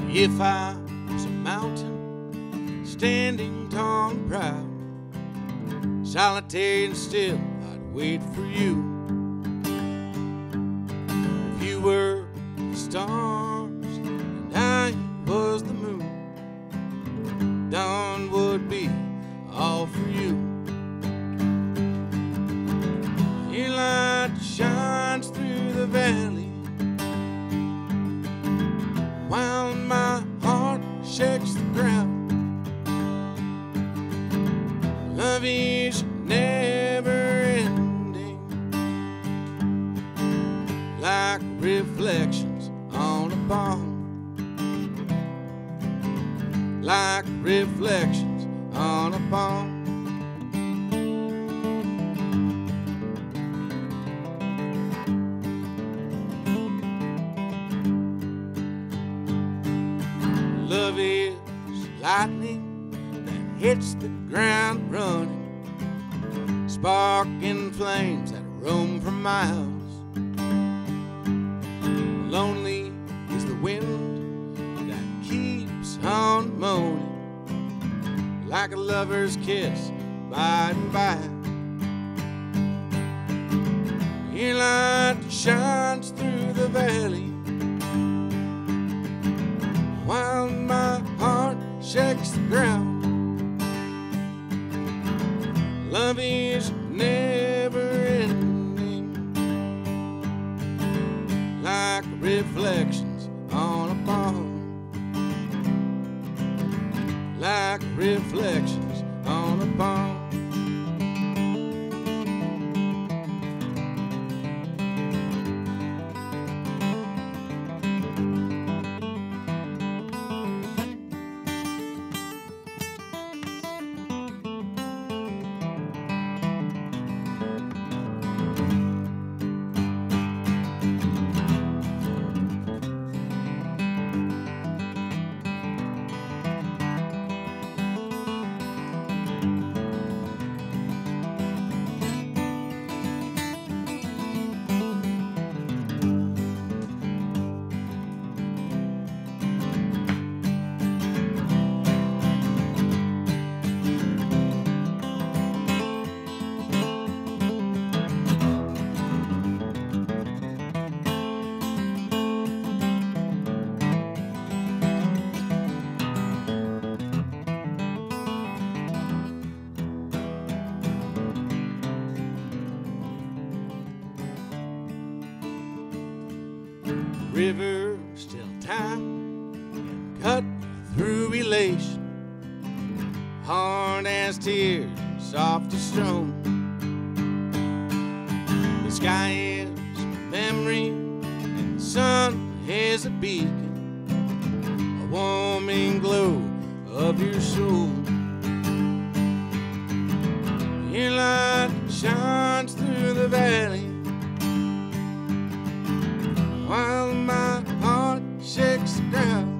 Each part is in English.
If I was a mountain, standing tall and proud, solitary and still, I'd wait for you. If you were the stars and I was the moon, dawn would be all for you. Your light shines through the valley while my heart shakes the ground. Love is never ending, like reflections on a pond, like reflections on a pond. Love is lightning that hits the ground running, sparking flames that roam for miles. Lonely is the wind that keeps on moaning, like a lover's kiss by and by. Your light shines through the valley while my heart shakes the ground. Love is never ending, like reflections on a pond, like reflections on a pond. Rivers till time can cut through elation, hard as tears, soft as stone. The sky is my memory, and the sun is a beacon, a warming glow of your soul. Your light shines through the valley while my heart shakes the ground.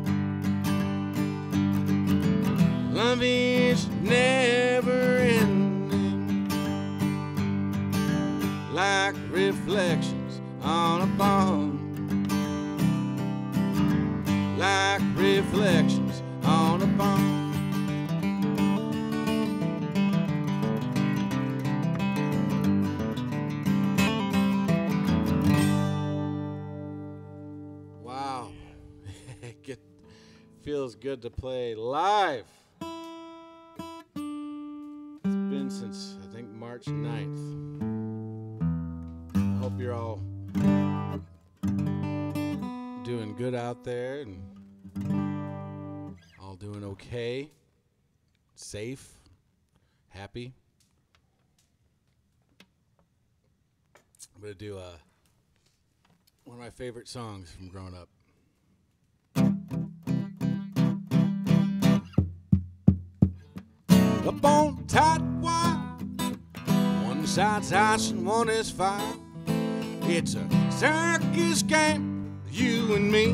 Love is never ending, like reflections on a pond, like reflections on a pond. Feels good to play live. It's been since, I think, March 9th. I hope you're all doing good out there and all doing okay, safe, happy. I'm going to do one of my favorite songs from growing up. Up on tight wire, one side's ice and one is fire. It's a circus game, you and me.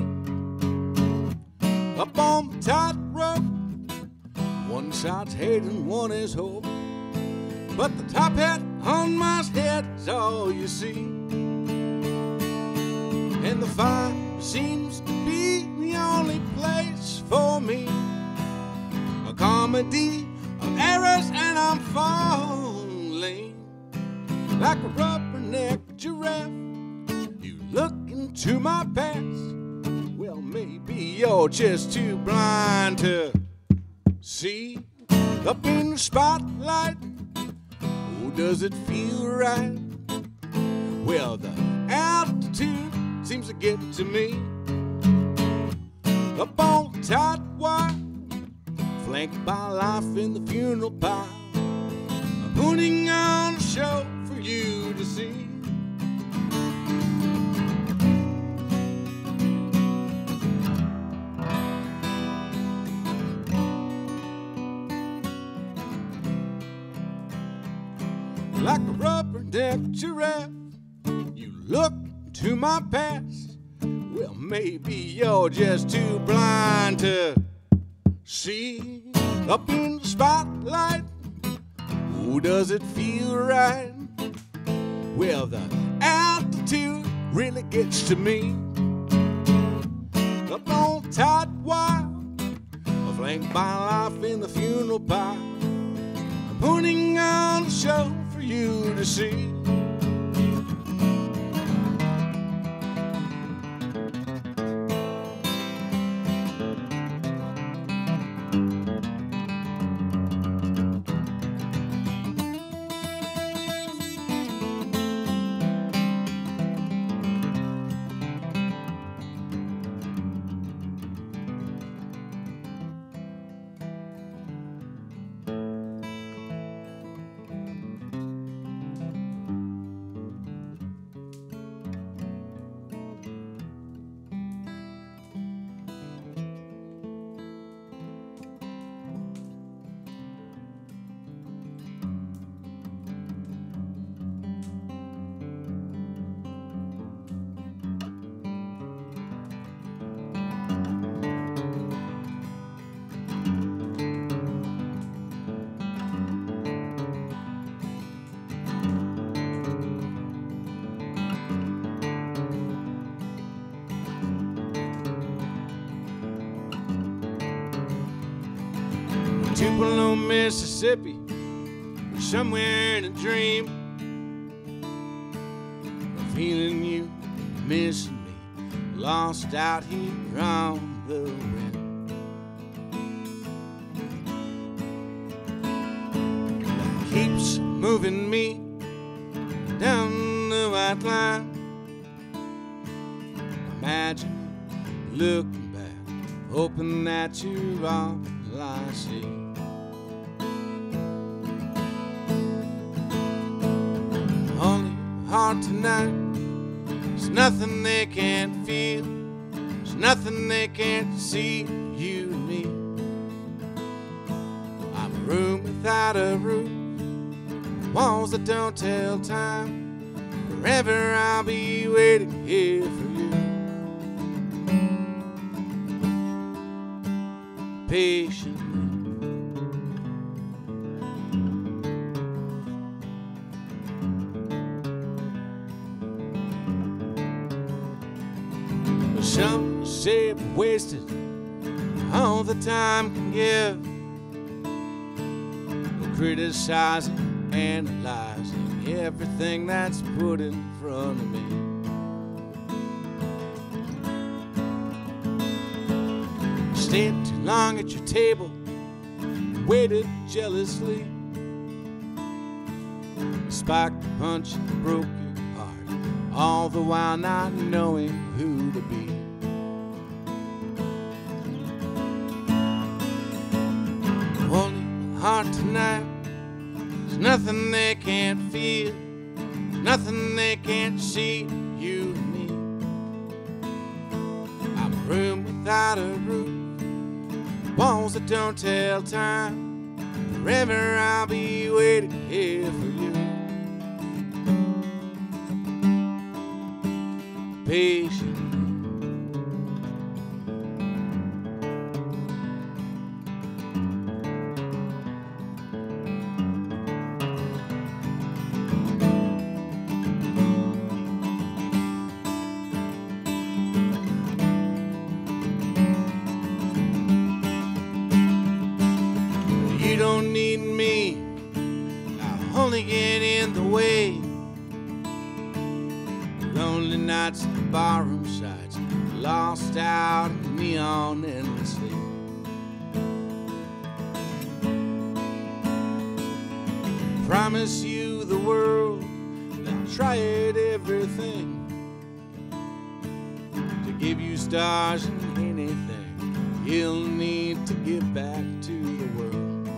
Up on tight rope, one side's hate and one is hope. But the top hat on my head is all you see, and the fire seems to be the only place for me. A comedy of errors, and I'm falling like a rubberneck giraffe. You look into my past. Well, maybe you're just too blind to see. Up in the spotlight, oh, does it feel right? Well, the altitude seems to get to me. Up on the tight wire, flanked by life in the funeral pile. I'm putting on a show for you to see. Like a rubberneck giraffe, you look to my past. Well, maybe you're just too blind to see. Up in the spotlight, oh, does it feel right? Well, the altitude really gets to me. Up on tight wire, flanked by life in the funeral pile. I'm putting on a show for you to see. Tupelo, Mississippi, somewhere in a dream. I'm feeling you, missing me, lost out here on the wind. That keeps moving me down the white line. Imagine looking back, hoping that you're all I see. Only heart tonight, there's nothing they can't feel, there's nothing they can't see, you and me. I'm a room without a roof, walls that don't tell time, forever I'll be waiting here for you. Patiently. Some say I've wasted all the time can give, criticizing, analyzing everything that's put in front of me. Stayed too long at your table, waited jealously. Spiked the punch and broke your heart, all the while not knowing who to be. Only heart tonight, there's nothing they can't feel, there's nothing they can't see, you and me. I'm a room without a roof, walls that don't tell time, forever I'll be waiting here for you. Patiently. only get in the way. Lonely nights in the barroom sides, lost out in neon endlessly. Promise you the world, and I'll try it everything to give you stars and anything you'll need to give back to the world.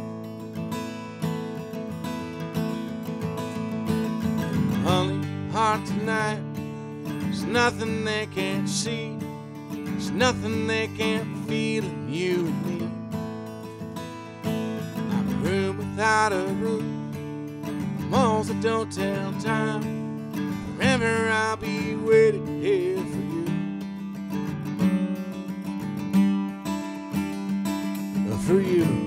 Honey, heart tonight, there's nothing they can't see, there's nothing they can't feel in you and me. I'm a room without a roof, walls that don't tell time. Forever I'll be waiting here for you. For you.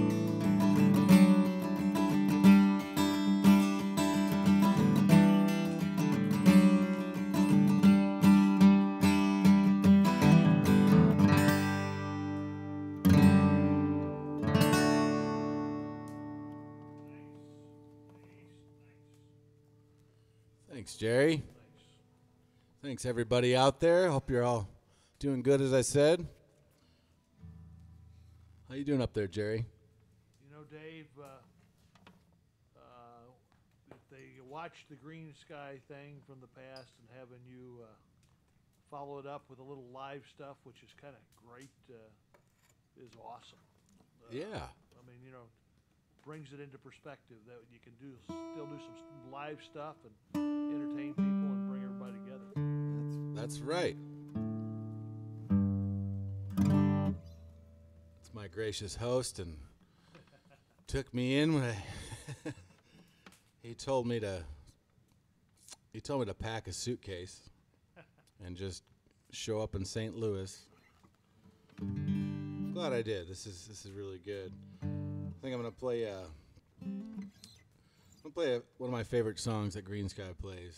Thanks, Jerry. Thanks, everybody out there. Hope you're all doing good, as I said. How you doing up there, Jerry? You know, Dave, if they watched the Greensky thing from the past and having you follow it up with a little live stuff, which is kind of great, is awesome. Yeah. I mean, you know, brings it into perspective that you can still do some live stuff and entertain people and bring everybody together. That's right. It's my gracious host, and took me in when he told me to pack a suitcase and just show up in St. Louis. Glad I did. This is really good. I think I'm gonna play one of my favorite songs that Greensky plays.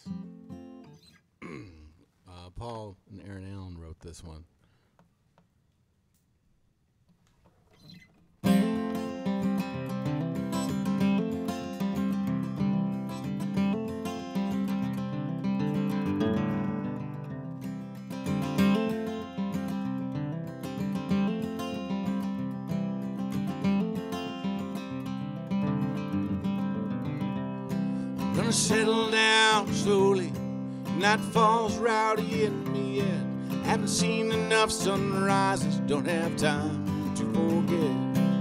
Paul and Aaron Allen wrote this one. Gonna settle down slowly, night falls rowdy in me yet. Haven't seen enough sunrises, don't have time to forget.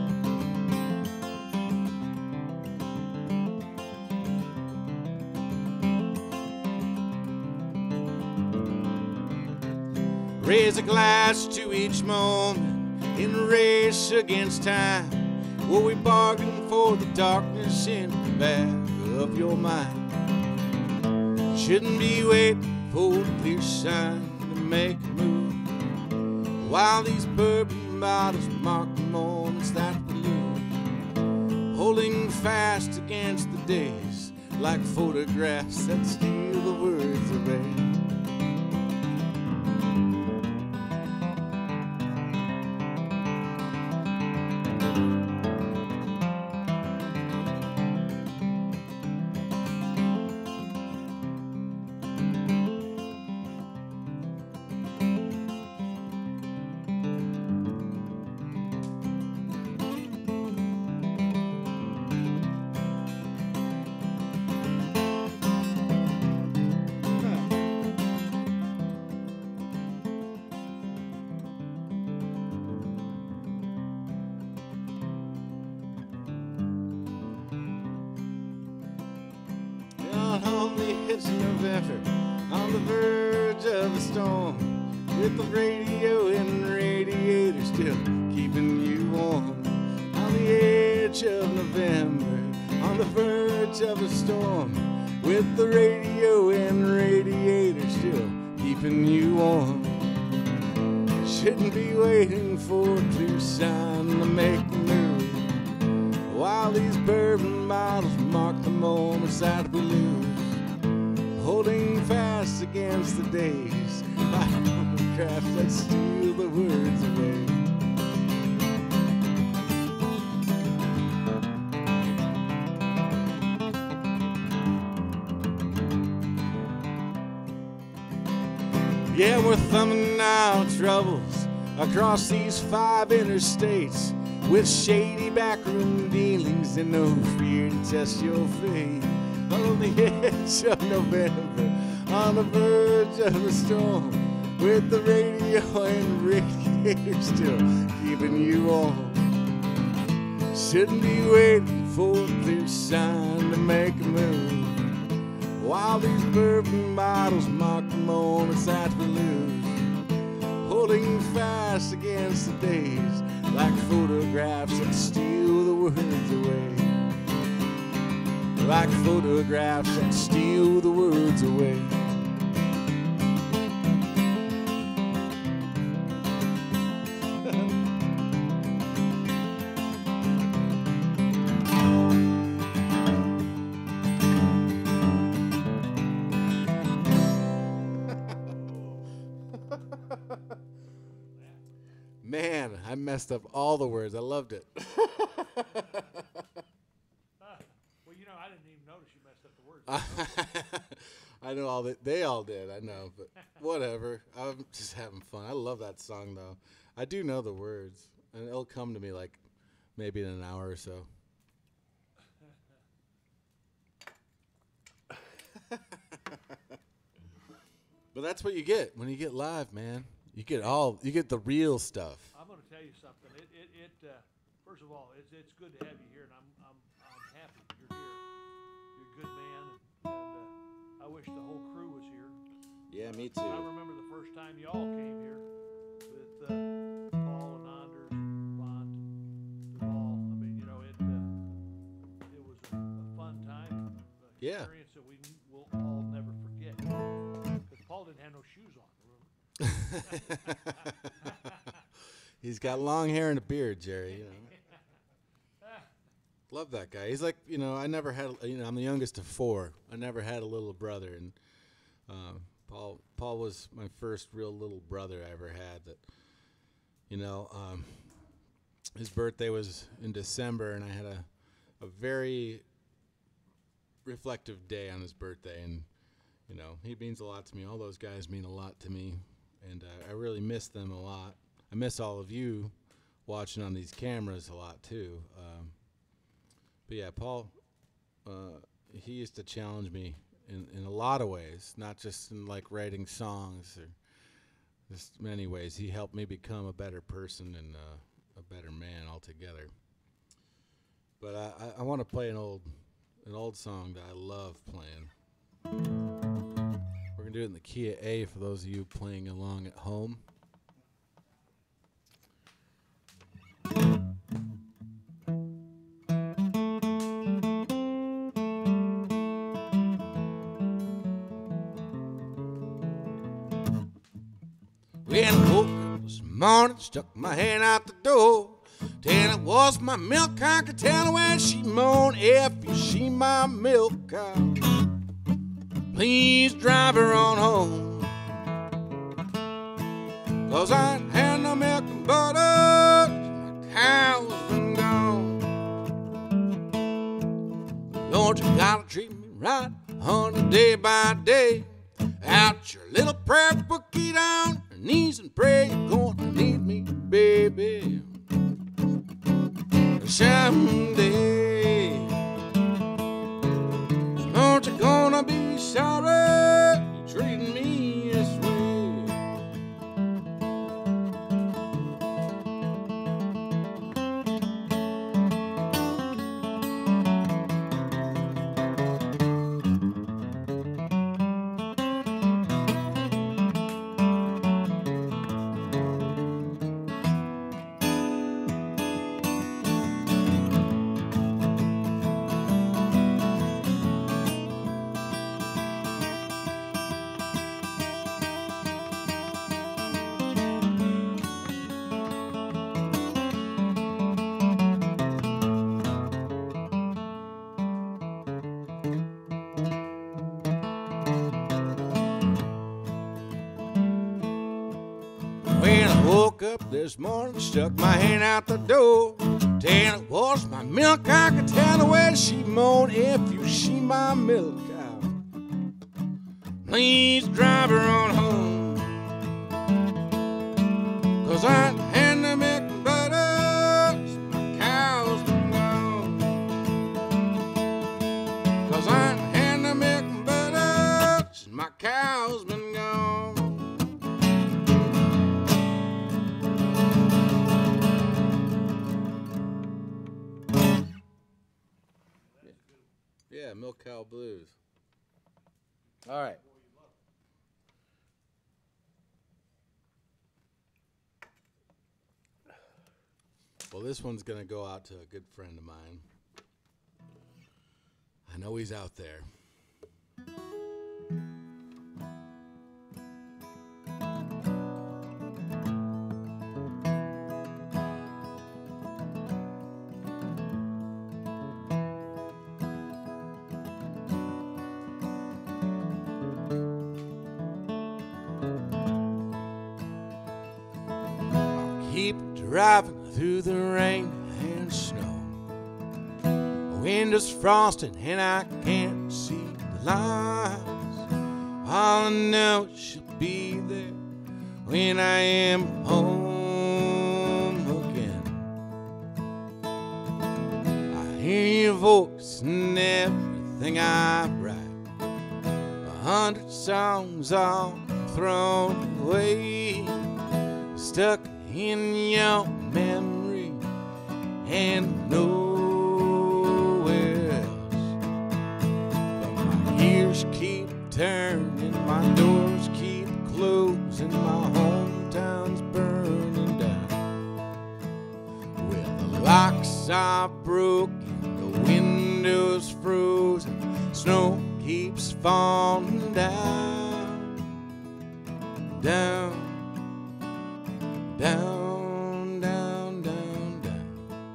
Raise a glass to each moment in a race against time. Will we bargain for the darkness in the back of your mind? Shouldn't be waiting for the clear sign to make a move, while these bourbon bottles mark the moments that we lose. Holding fast against the days like photographs that steal the words away. It's November, on the verge of a storm, with the radio and radiator still keeping you warm. On the edge of November, on the verge of a storm, with the radio and radiator still keeping you warm. Shouldn't be waiting for a clear sign to make a move, while these bourbon bottles mark the moments that we lose. Holding fast against the days like photographs that steal the words away. Yeah, we're thumbing our troubles across these 5 interstates with shady backroom dealings and no fear to test your fate. On the edge of November, on the verge of a storm, with the radio and radiator still keeping you warm. Shouldn't be waiting for a clear sign to make a move, while these bourbon bottles mark the moments that we lose, holding fast against the days like photographs that steal the words away, like photographs that steal the words away. Man, I messed up all the words. I loved it. Well, you know, I didn't even notice you messed up the words. I know all that they all did. I know, but whatever. I'm just having fun. I love that song though. I do know the words, and it'll come to me like maybe in an hour or so. But that's what you get when you get live, man. You get the real stuff. I'm going to tell you something. First of all, it's good to have you here, and I'm happy you're here. You're a good man, and I wish the whole crew was here. Yeah, me too. I remember the first time y'all came here with Paul and Anders, Bont, Duvall. I mean, you know, it was a fun time, experience that we will all never forget. Because Paul didn't have no shoes on. He's got long hair and a beard, Jerry. You know. Love that guy. He's like, you know, I never had, you know, I'm the youngest of 4. I never had a little brother, and Paul was my first real little brother I ever had. That, you know, his birthday was in December, and I had a very reflective day on his birthday, and you know, he means a lot to me. All those guys mean a lot to me, and I really miss them a lot. I miss all of you watching on these cameras a lot too. But yeah, Paul, he used to challenge me in a lot of ways, not just in like writing songs or just many ways. He helped me become a better person and a better man altogether. But I want to play an old song that I love playing. We're going to do it in the key of A for those of you playing along at home. When I woke up this morning, stuck my hand out the door. Then it was my milk cow. I could tell when she moaned, if you see my milk cow, please drive her on home. 'Cause I ain't had no milk and butter, my cow's been gone. Lord, you gotta treat me right, honey, day by day. Out your little prayer book, get on your knees and pray. You're gonna need me, baby, someday. Aren't you gonna be sorry you treating me this way? When I woke up this morning, stuck my hand out the door. Then it was my milk cow. I could tell the way she moaned, if you see my milk cow, please drive her on home. 'cause I ain't had no milk and butter since my cow's been gone. 'Cause I ain't had no milk and butter since my cow's been gone. Yeah, Milk Cow Blues. All right. Well, this one's going to go out to a good friend of mine. I know he's out there. Keep driving through the rain and snow. The windows frosted and I can't see the lines. All I know is she'll be there when I am home again. I hear your voice in everything I write. 100 songs all thrown away, stuck in your memory and nowhere else. But my gears keep turning, my doors keep closing, my hometown's burning down. Well, the locks are broken, the windows frozen, snow keeps falling down, down, down, down, down, down.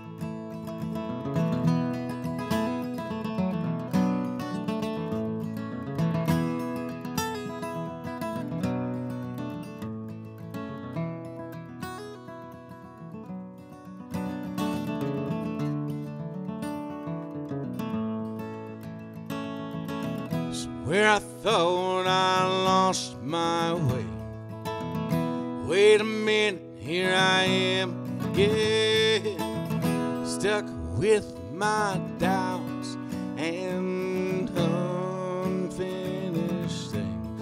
Somewhere I thought I lost my way. Wait a minute, here I am again, stuck with my doubts and unfinished things.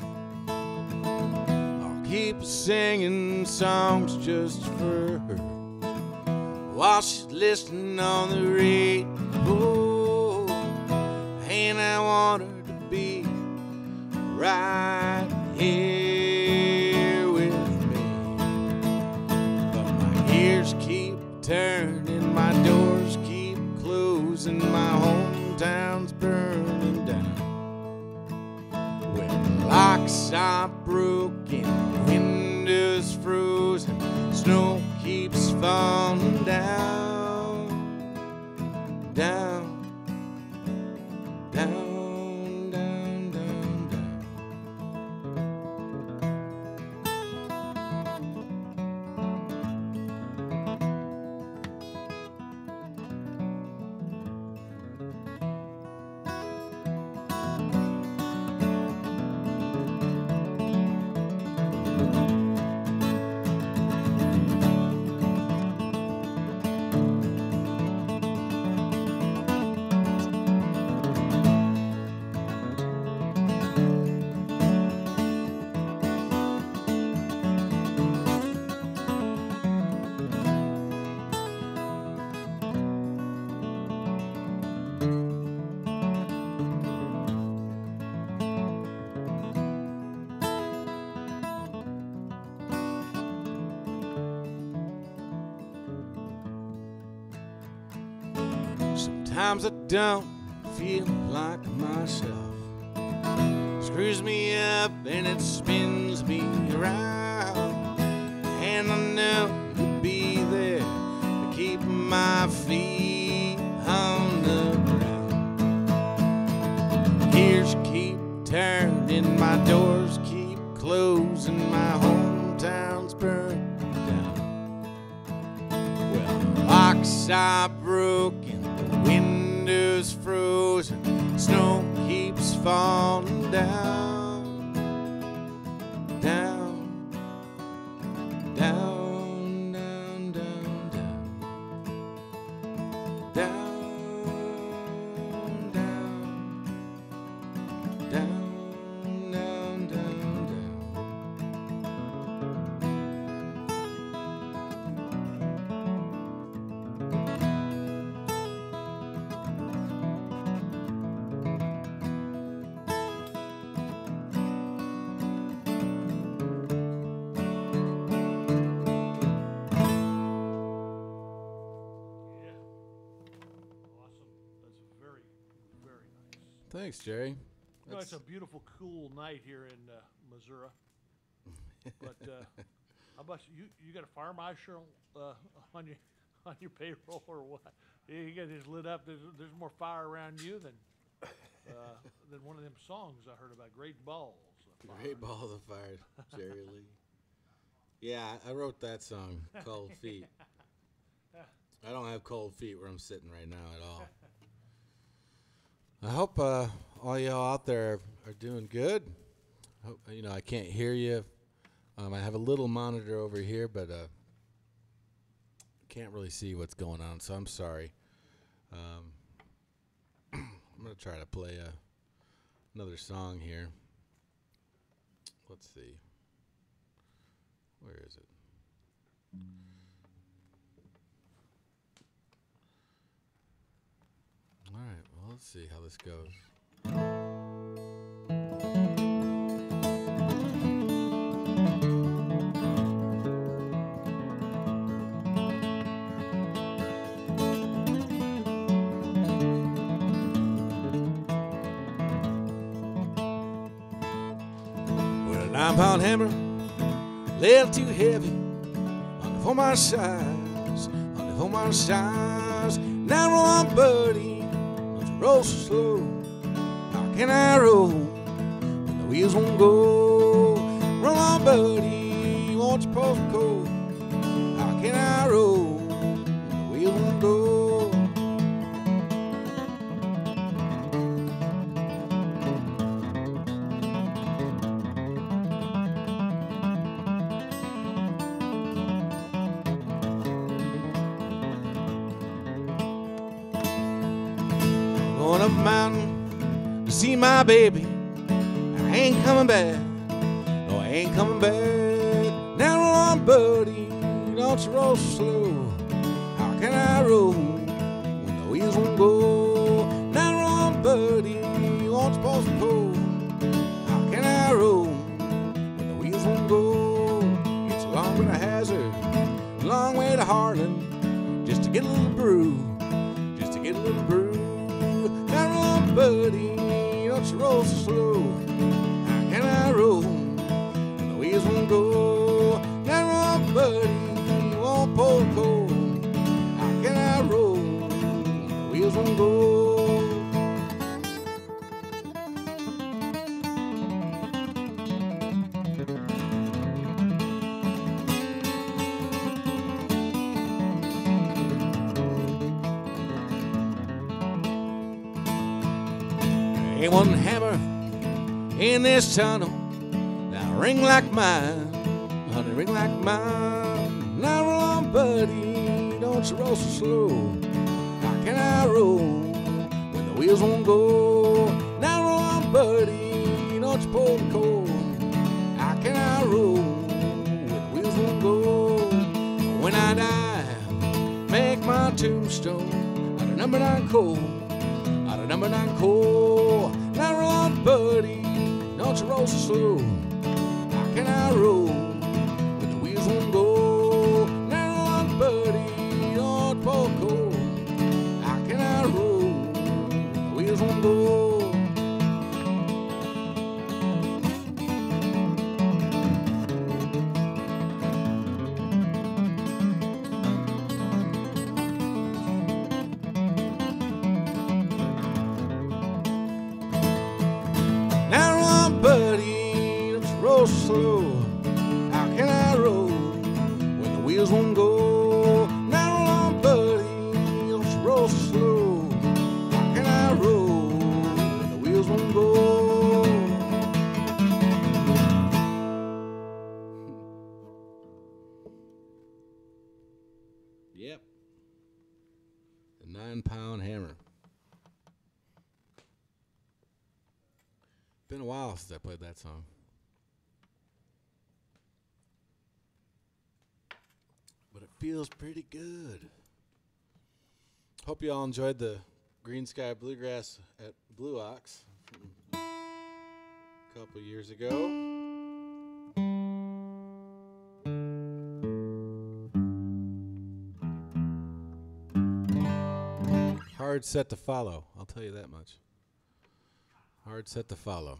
I'll keep singing songs just for her while she's listening on the radio, and I want her to be right here with me. But my gears keep turning, my doors keep closing, my hometown's burning down. When the locks are broken, windows frozen, snow keeps falling down, down, down. Sometimes I don't feel like myself. Screws me up and it spins me around. And I know you'll be there to keep my feet on the ground. Gears keep turning, my doors keep closing, my hometown's burning down. Well, locks are broken, windows frozen, snow keeps falling down, down, down. down, down, down, down. Yeah. Awesome. That's very, very nice. Thanks, Jerry. You know, it's a beautiful, cool night here in Missouri. But how about you? You got a fire marshal on your payroll or what? You got this lit up. There's more fire around you than one of them songs I heard about. Great balls. of Fire. Great balls of fire, Jerry Lee. Yeah, I wrote that song, Cold Feet. I don't have cold feet where I'm sitting right now at all. I hope all y'all out there are doing good. Hope, I can't hear you. I have a little monitor over here, but can't really see what's going on, so I'm sorry. I'm going to try to play another song here. Let's see. Where is it? All right, well, let's see how this goes. With a 9-pound hammer, a little too heavy, on for my size, on for my size. Now roll on, buddy, don't you roll so slow. How can I roll when the wheels won't go? Roll on, buddy, won't you post a cold? How can I roll when the wheels won't go? Going up a mountain to see my baby. I ain't coming back. No, I ain't coming back. Now roll on, buddy, don't you roll so slow. How can I roll when the wheels won't go? Now roll on, buddy, won't you post the cold? How can I roll when the wheels won't go? It's a long way to Hazard, a long way to Harlan, just to get a little brew, just to get a little brew. Now roll on, buddy, don't you roll so slow. How can I roll when the wheels won't go? Now roll on, buddy, won't pull the cold. How can I roll when the wheels won't go? Ain't one hammer in this tunnel that'll ring like mine, honey, ring like mine. Now roll on, buddy, don't you roll so slow. How can I roll when the wheels won't go? Now roll on, buddy, don't you pull the cold. How can I roll when the wheels won't go? When I die, make my tombstone out of number 9 coal. Out of number 9 coal. Now roll on, buddy, don't you roll so slow. How can I roll when the wheels won't go? Now roll on, buddy, don't pull coal. How can I roll when the wheels won't go? Buddy, don't you roll so slow. How can I roll when the wheels won't go? Now roll on, buddy, don't you roll so slow. How can I roll when the wheels won't go? Yep. The 9-pound hammer. Been a while since I played that song. But it feels pretty good. Hope you all enjoyed the Greensky Bluegrass at Blue Ox from a couple years ago. Hard set to follow, I'll tell you that much. Hard set to follow.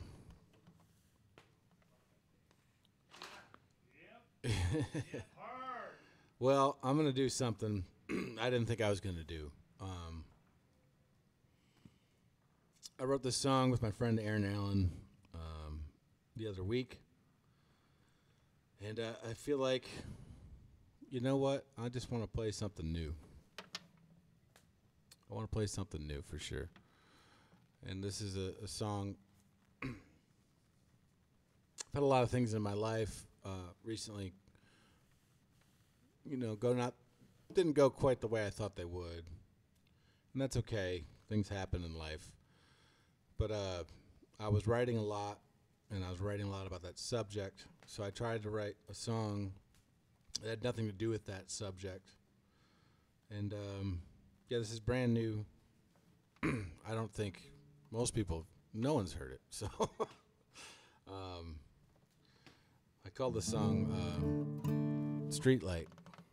Yep. Hard. Well, I'm going to do something I didn't think I was going to do. I wrote this song with my friend Aaron Allen the other week. And I feel like, you know what? I just want to play something new. I want to play something new for sure. And this is a song. I've had a lot of things in my life recently, you know, didn't go quite the way I thought they would. And that's okay. Things happen in life. But I was writing a lot, and I was writing a lot about that subject. So I tried to write a song that had nothing to do with that subject. And yeah, this is brand new. I don't think most people, no one's heard it. So I called the song Streetlight.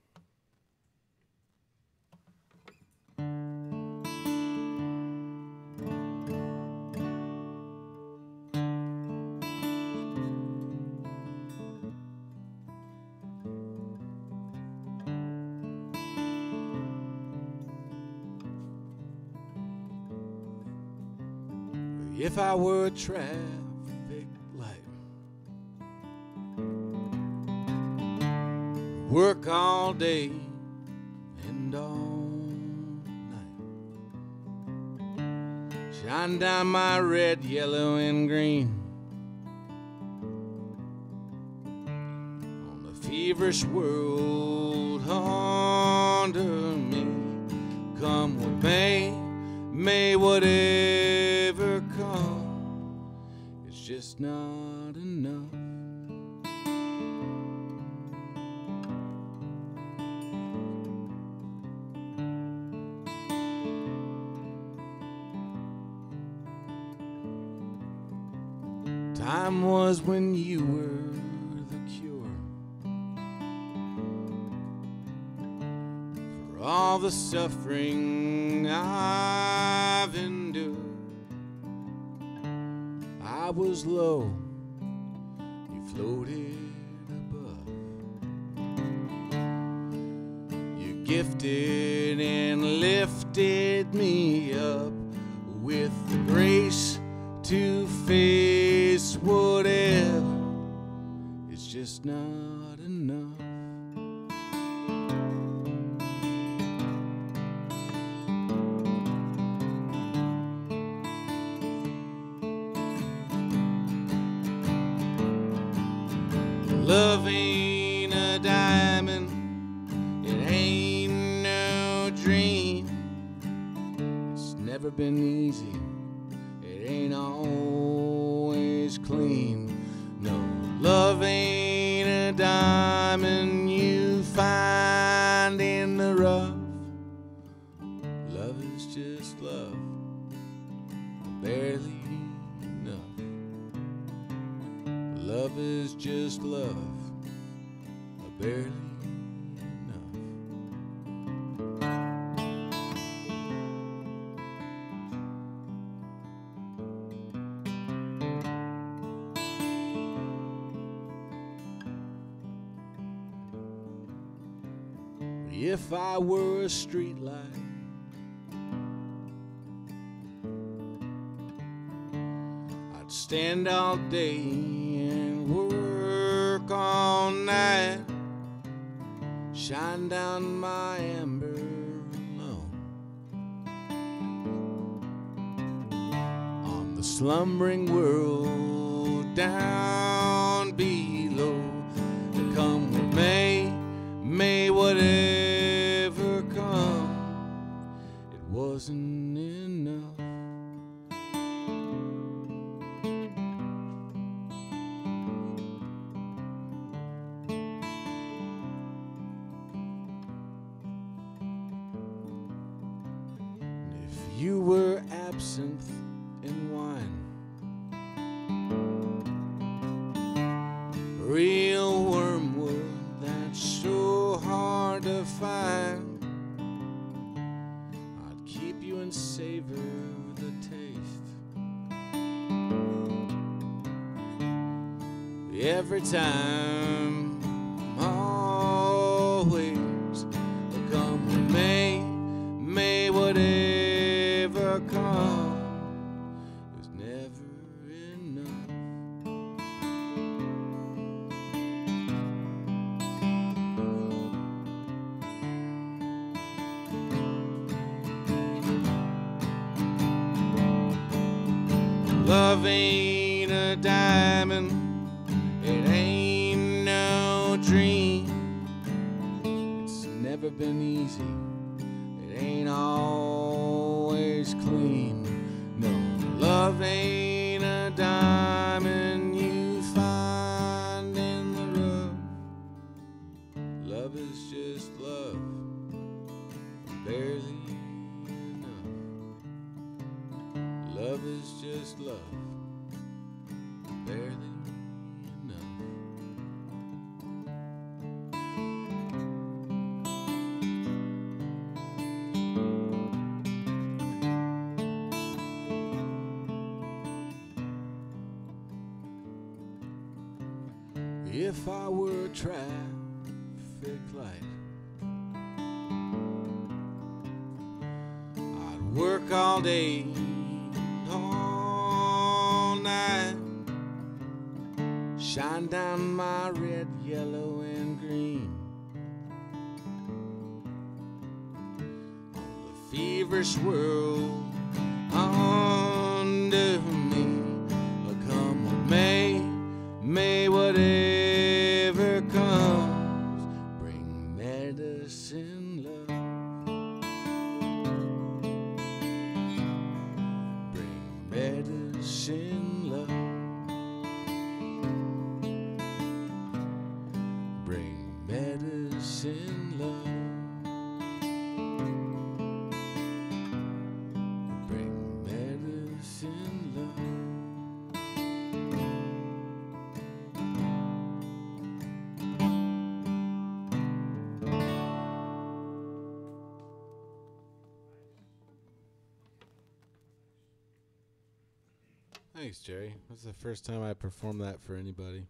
If I were a traffic light, work all day and all night, shine down my red, yellow, and green on the feverish world under me. Come what may whatever come, it's just not enough. Time was when you were the cure for all the suffering I've endured. I was low, you floated above. You gifted and lifted me up with the grace to face whatever. It's just not enough. Love ain't a diamond, it ain't no dream. It's never been easy, it ain't always clean. No, love ain't a diamond you find in the rough. Love is just love, barely enough. Love is just love, barely enough. If I were a streetlight, I'd stand all day and work all night, shine down my amber alone on the slumbering world down below. Come what may whatever come, it wasn't enough. you were absinthe and wine. Real wormwood that's so hard to find. I'd keep you and savor the taste. Every time, always, come with May, whatever comes, is never enough. Love ain't a diamond, it ain't no dream. It's never been easy, it ain't always clean. No, love ain't a diamond you find in the rough. Love is just love, barely enough. Love is just love, barely enough. If I were a traffic light, I'd work all day, all night, shine down my red, yellow, and green on the feverish world under me. Come on, May, whatever comes, bring medicine, love. Bring medicine, love. Bring medicine, love. Bring medicine, love. Thanks, Jerry. That's the first time I performed that for anybody.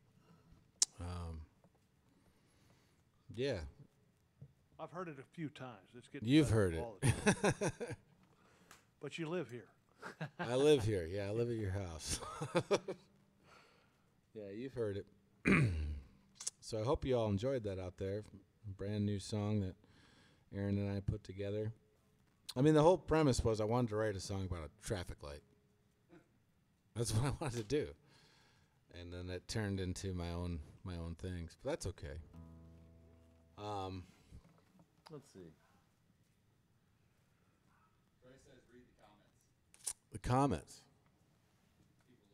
Yeah, I've heard it a few times. It's getting you've better heard all it. the time. But you live here. I live here. Yeah, I live at your house. Yeah, you've heard it. So I hope you all enjoyed that out there. A brand new song that Aaron and I put together. I mean, the whole premise was I wanted to write a song about a traffic light. That's what I wanted to do. And then it turned into my own things. But that's okay. Let's see. Trey says read the comments. The comments. People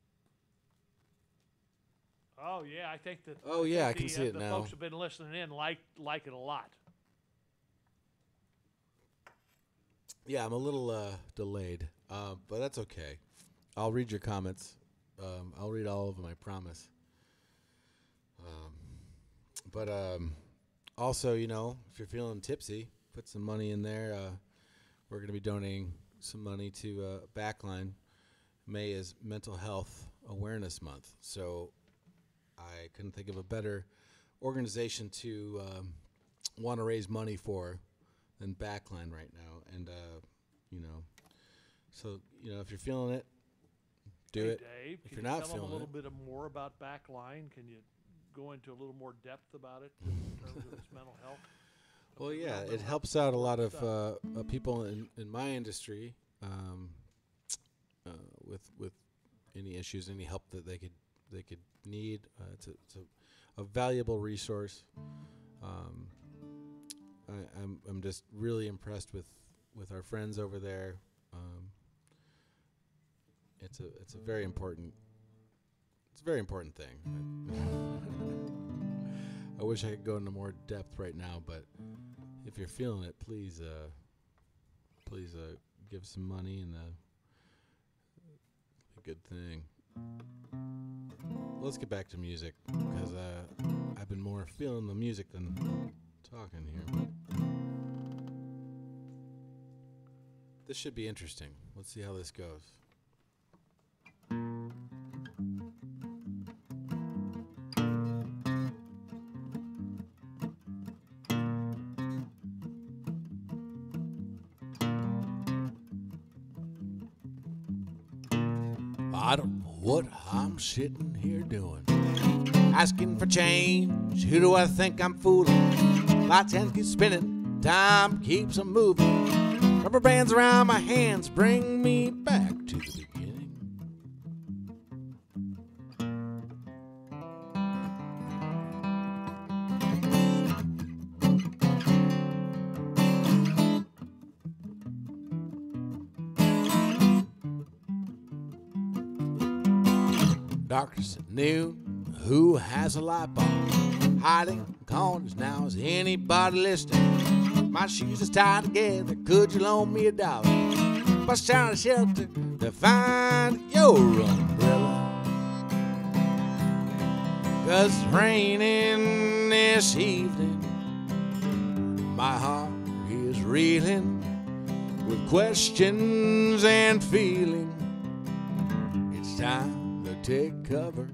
love it. Oh yeah, I think that. Oh, yeah, I think can see it the now. folks have been listening in like it a lot. Yeah, I'm a little delayed, but that's okay. I'll read your comments. I'll read all of them, I promise. But also, you know, if you're feeling tipsy, put some money in there. We're going to be donating some money to Backline. May is Mental Health Awareness Month, so I couldn't think of a better organization to want to raise money for than Backline right now. And, you know, so, you know, if you're feeling it, do Hey, it. Dave, If can you're you not tell them a feeling little it. bit more about Backline? Can you go into a little more depth about it in terms of its mental health? Well, yeah, Mental it health helps out a lot of stuff. people in my industry with any issues, any help that they could need. It's a valuable resource. I'm just really impressed with our friends over there. It's a very important thing. I wish I could go into more depth right now, but if you're feeling it, please give some money, and a good thing. Let's get back to music, because I've been more feeling the music than talking here. This should be interesting. Let's see how this goes. I don't know what I'm sitting here doing, asking for change. Who do I think I'm fooling? Lights hands keep spinning, time keeps on moving. Rubber bands around my hands bring me back to the beginning. Darkness at noon, who has a light bulb? Hiding in corners now, is anybody listening? My shoes is tied together, could you loan me $1? Bust down a shelter to find your umbrella. 'Cause it's raining this evening, my heart is reeling with questions and feeling. It's time to take cover.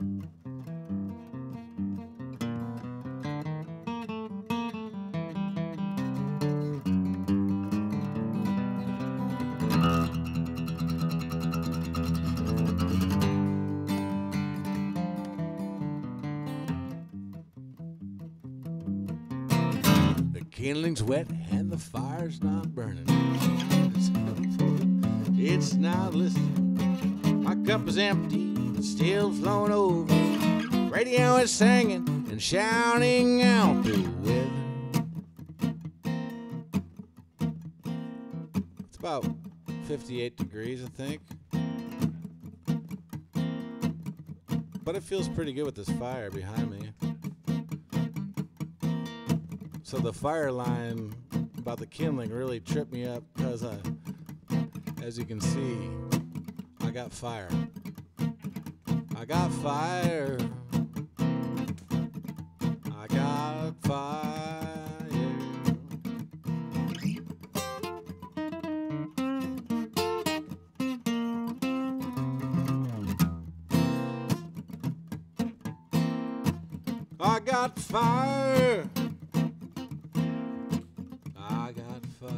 The kindling's wet and the fire's not burning. It's not listening. My cup is empty, but still flowing over. Radio is singing and shouting out the weather. It's about 58 degrees, I think. But it feels pretty good with this fire behind me. So the fire line about the kindling really tripped me up because as you can see, I got fire. I got fire. I got fire. I got fire. I got fire.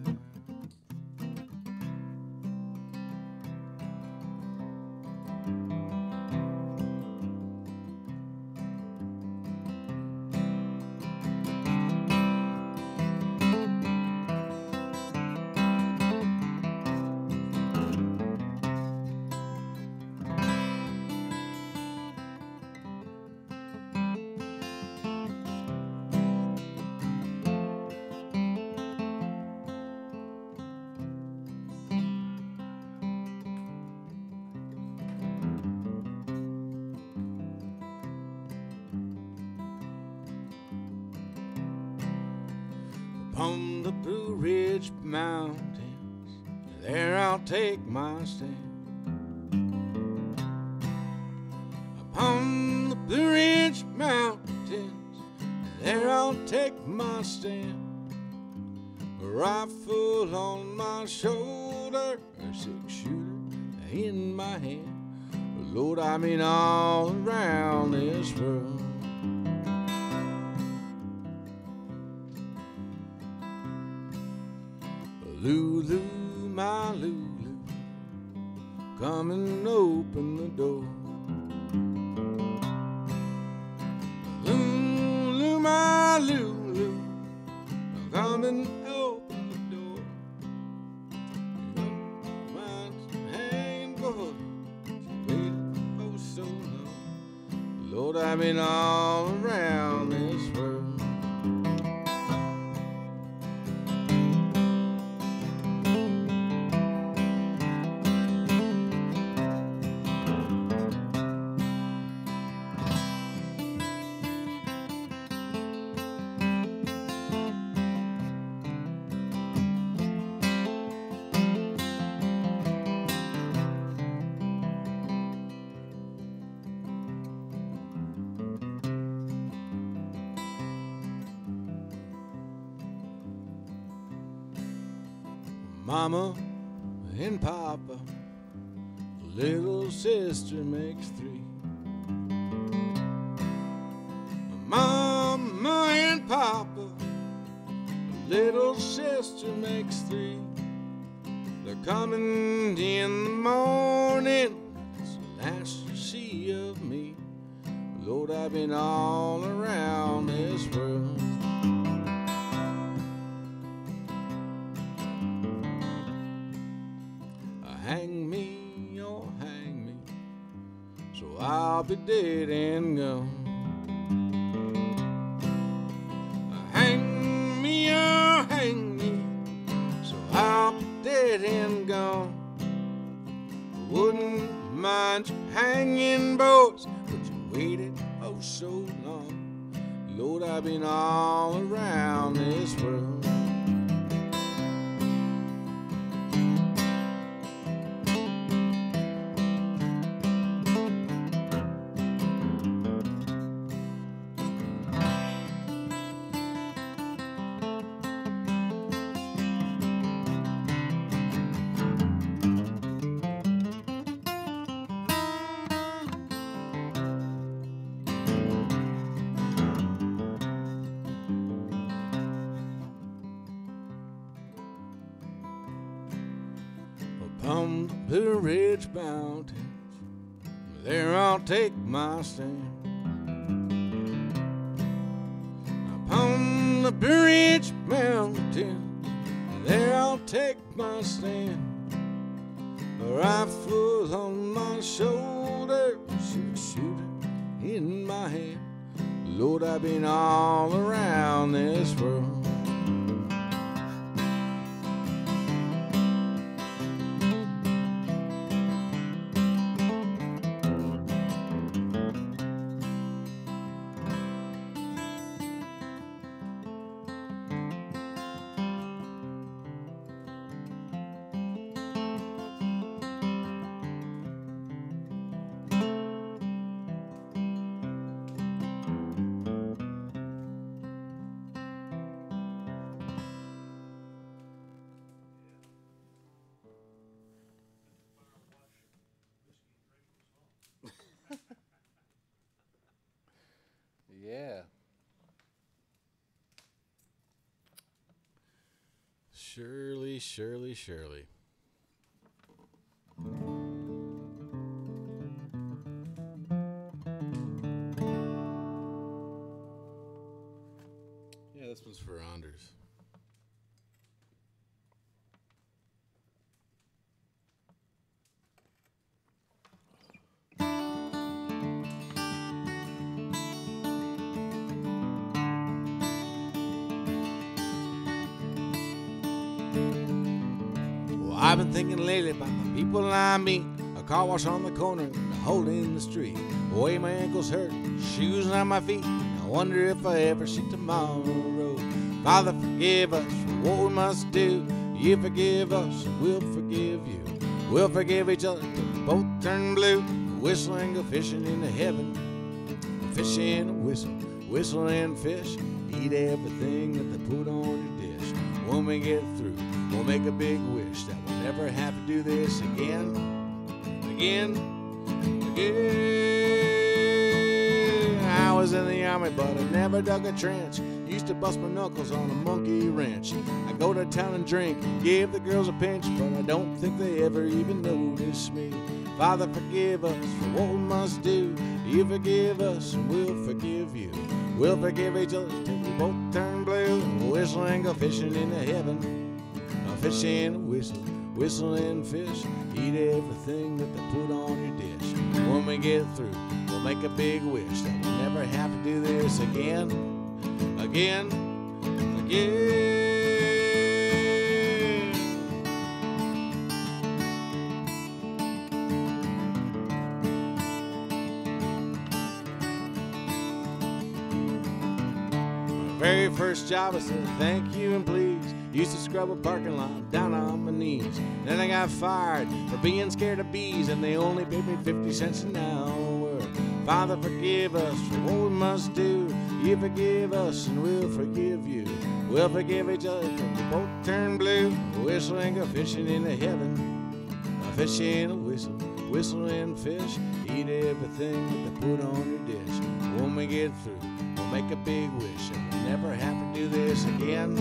Upon the Blue Ridge Mountains, there I'll take my stand. Upon the Blue Ridge Mountains, there I'll take my stand. A rifle on my shoulder, a 6-shooter in my hand. Lord, I mean all around this world. Lulu, my Lulu, come and open the door. Lulu, my Lulu, come and open the door. You got my hanging boy, waited for so long. Lord, I've been all around this world. Mama and Papa, little sister makes three. Mama and Papa, little sister makes three. They're coming in the morning, it's the last you see of me. Lord, I've been all around this world. Hang me, oh hang me, so I'll be dead and gone. Hang me, oh hang me, so I'll be dead and gone. Wouldn't mind you hanging, boys, but you waited oh so long. Lord, I've been all around this world. Upon the Blue Ridge Mountains, there I'll take my stand. Upon the Blue Ridge Mountains, there I'll take my stand. A rifle on my shoulder, shooter in my hand. Lord, I've been all around this world. Yeah. Surely, surely, surely. Yeah, this one's for Anders. I've been thinking lately about the people I meet. A car wash on the corner, a hole in the street. The way my ankles hurt, shoes on my feet. I wonder if I ever see tomorrow. Father, forgive us for what we must do. You forgive us, and we'll forgive you. We'll forgive each other till we both turn blue. Whistle and go fishing into heaven. Fish and a whistle, whistle and fish. Eat everything that they put on your dish. When we get through, we'll make a big wish that we'll never have to do this again, again, again. I was in the army, but I never dug a trench. Used to bust my knuckles on a monkey wrench. I go to town and drink, give the girls a pinch, but I don't think they ever even notice me. Father, forgive us for what we must do. You forgive us, and we'll forgive you. We'll forgive each other till we both turn blue. Whistle and go fishing into heaven. Fish and whistle, whistle and fish. Eat everything that they put on your dish. When we get through, we'll make a big wish that we'll never have to do this again, again, again. My very first job, I said thank you and please. Used to scrub a parking lot down on my knees. Then I got fired for being scared of bees, and they only paid me 50 cents an hour. Father, forgive us for what we must do. You forgive us and we'll forgive you. We'll forgive each other till we both turn blue. Whistling a fishing in the heaven, a fish in a whistle, whistling fish. Eat everything that they put on your dish. When we get through, we'll make a big wish, and we'll never have to do this again.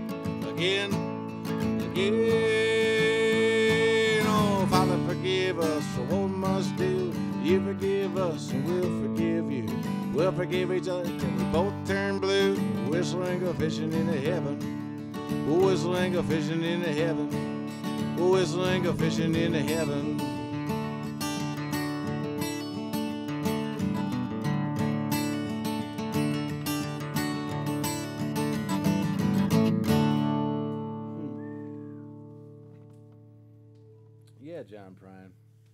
Oh, Father, forgive us for what we must do. You forgive us and we'll forgive you. We'll forgive each other till we both turn blue. Whistling go fishing in the heaven. Whistling go fishing in the heaven. Whistling go fishing in the heaven. Yeah, John Prine.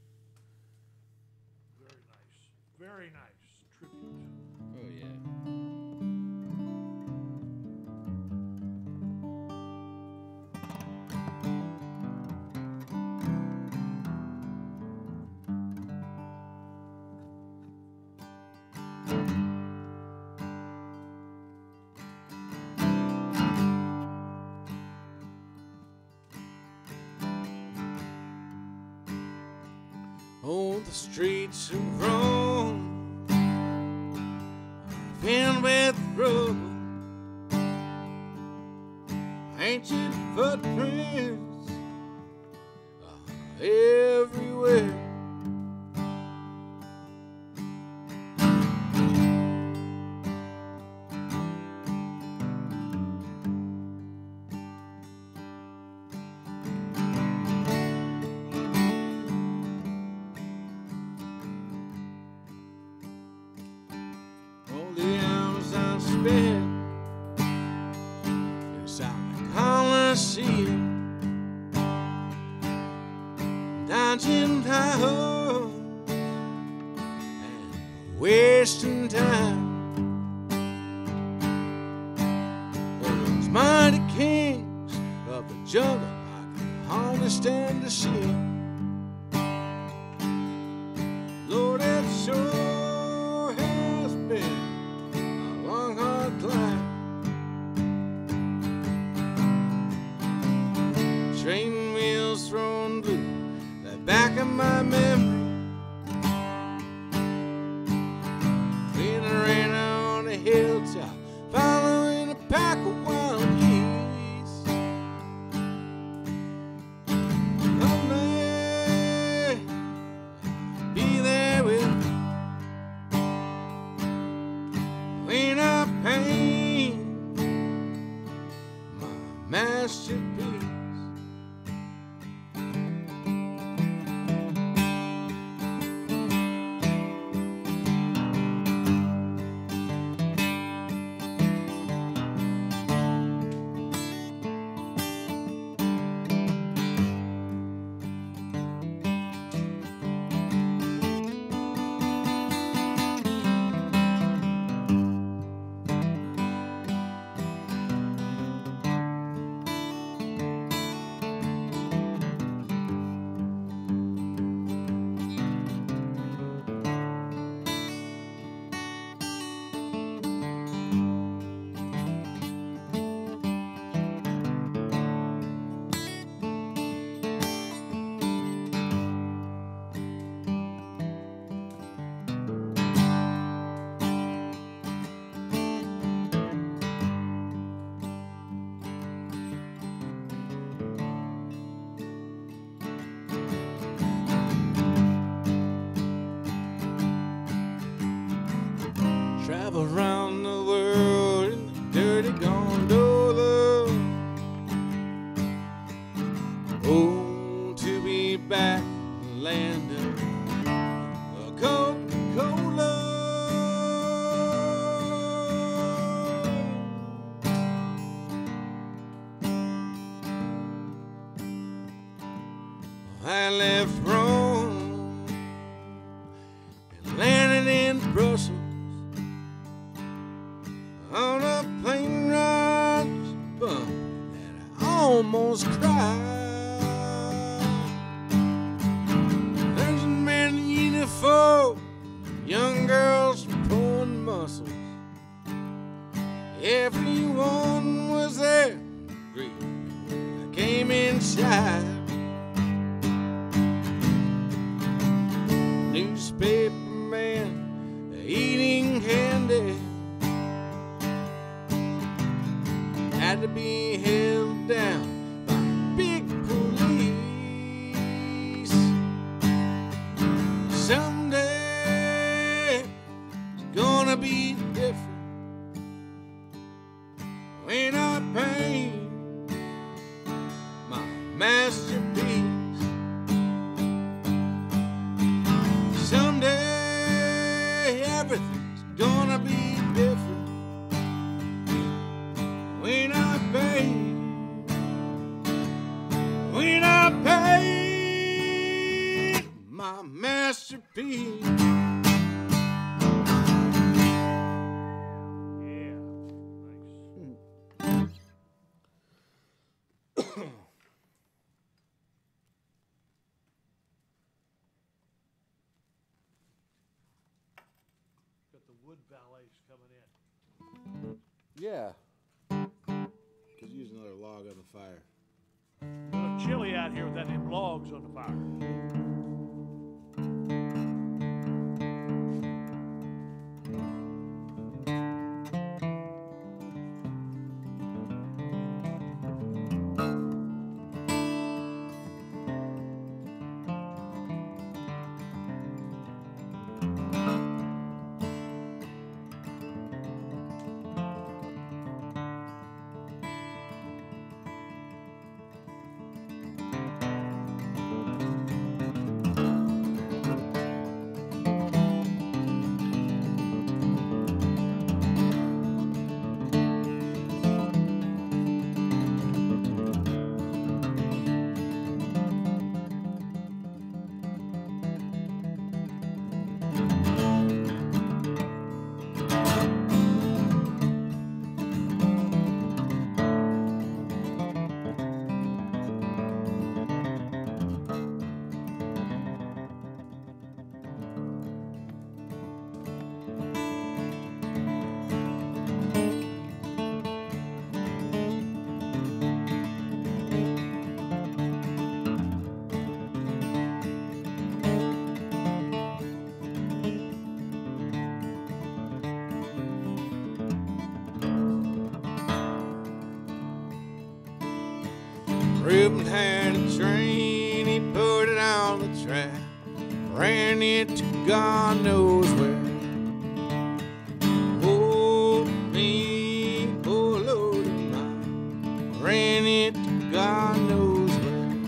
Very nice. Very nice tribute. Oh, yeah. Oh, the streets of Rome filled with rubble, ancient footprints everywhere. Wasting time. Oh, those mighty kings of the jungle, I can hardly stand to see. Lord, it sure has been a long, hard climb. Train wheels thrown blue, the back of my memory. Hilltop, following a pack of wild geese. Someday be there with clean up pain, my masterpiece. Travel around the world in the dirty gondola. Oh, to be back in the land of Coca-Cola. I left Rome and landed in Brussels. On a plane ride bump that I almost cried. There's a man in uniform, young girl muscles. Everyone was there. Great. I came inside. Newspaper man eating candy had to be held down by big police. Someday it's gonna be different when I paint my masterpiece. Someday everything's gonna be different when I paint my masterpiece. Yeah, got the wood valets coming in. Yeah. Could use another log on the fire. A little chilly out here without them logs on the fire. Reuben had a train, he put it on the track, ran it to God knows where. Oh, me, oh, Lord of mine, ran it to God knows where.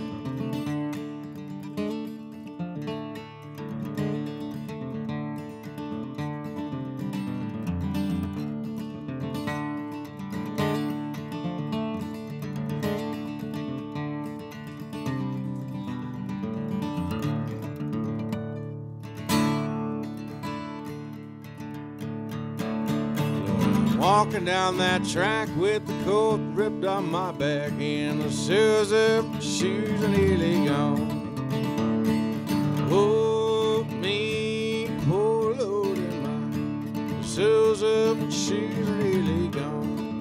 Walking down that track with the coat ripped on my back and the soles of my shoes are nearly gone. Oh, me, oh, Lord, the soles of my shoes are nearly gone.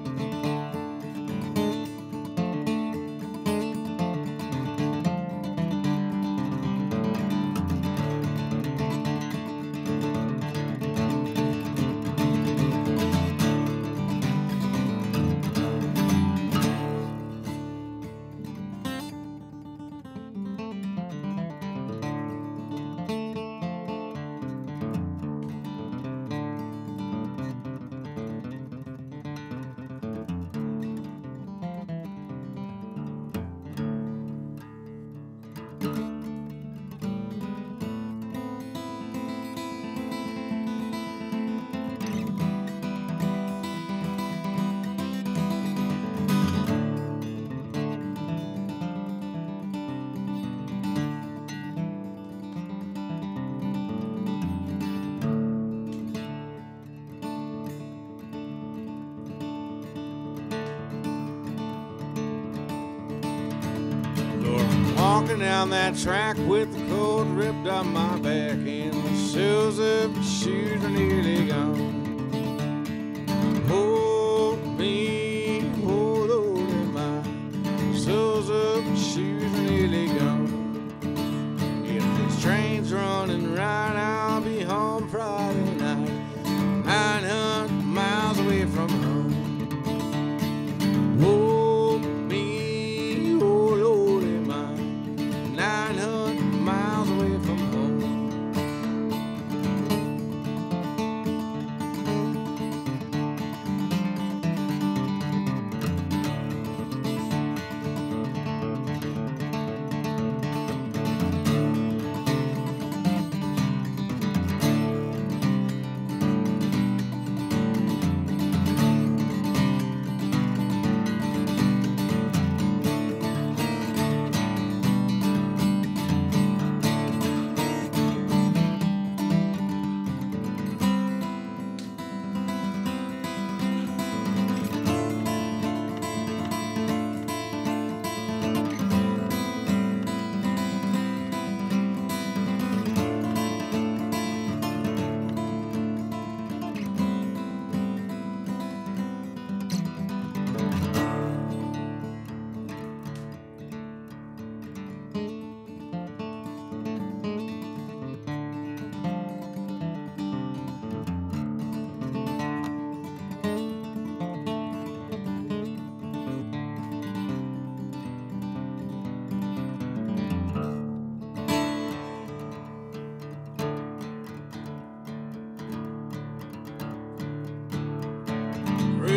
Walking down that track with the coat ripped on my back and the soles of my shoes are nearly gone.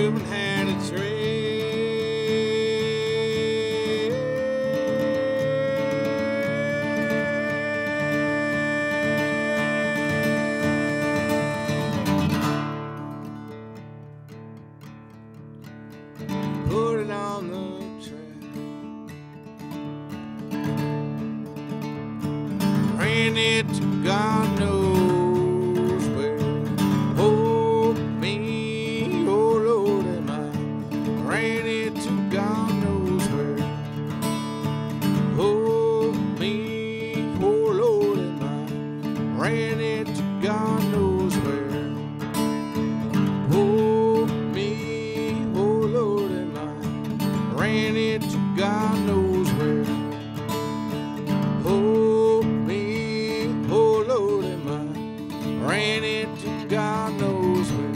woman had a trade. Put it on the track, ran it to God knows where. Oh me, oh Lord, am I ran it to God knows where. Oh me, oh Lord, am I ran it to God knows where. Oh me, oh Lord, am I ran it to God knows where. Oh me, oh Lord, am I ran it to God knows where.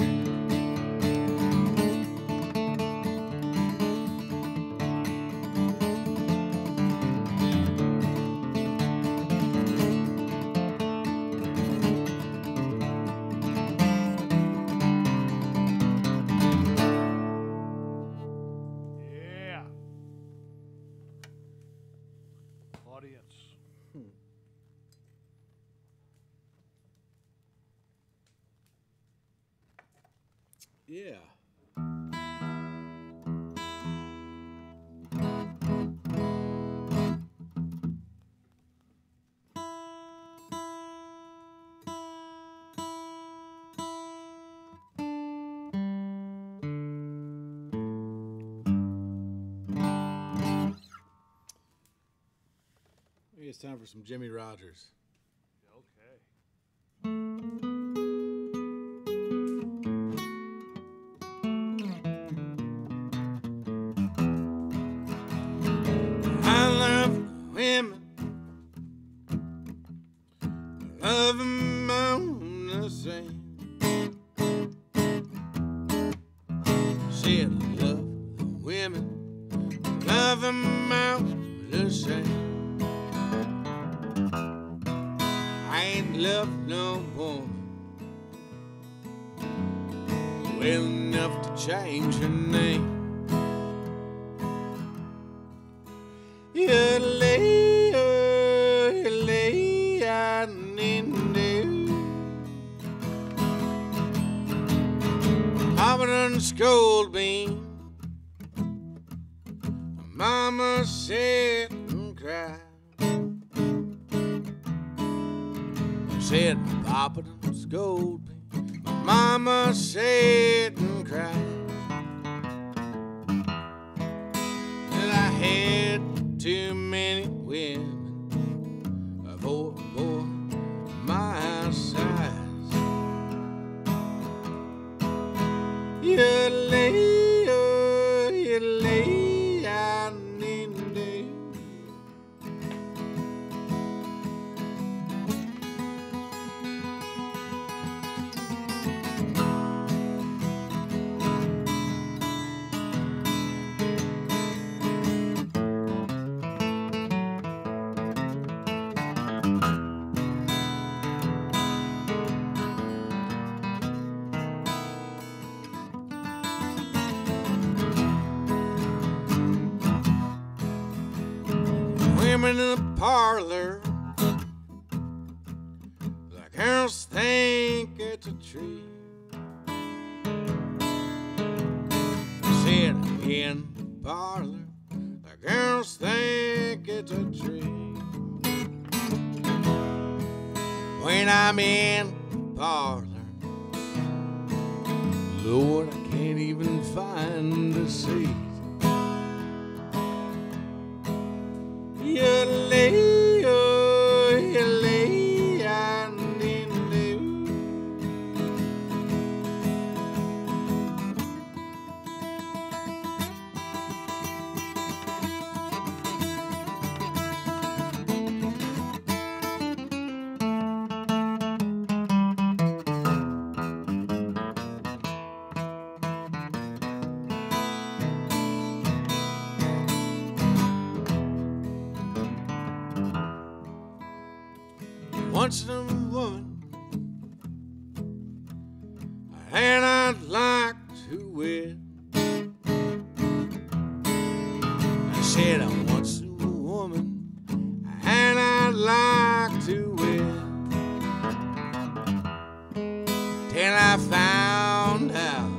Yeah. Audience. Yeah. Maybe it's time for some Jimmy Rogers. Okay. I love women, love them on the same. Said I love the women, love them on the same. I ain't loved no woman well enough to change her name. Papa done scold me. Mama said and cried. Said Papa done scold me. My mama said and cried. That I had too many women for my size. You lay, I need to. Women in the parlor, the girls think it's a treat. Said in the parlor, the girls think it's a treat. When I'm in the parlor, Lord, I can't even find a seat. You lay, I need to. Once a woman, and I'd like to wed. till I found out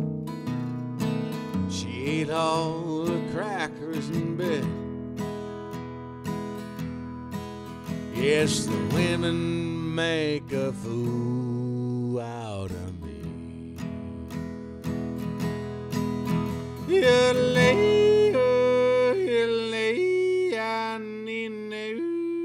she ate all the crackers in bed. Yes, the women make a fool out of me. You lay, I need new.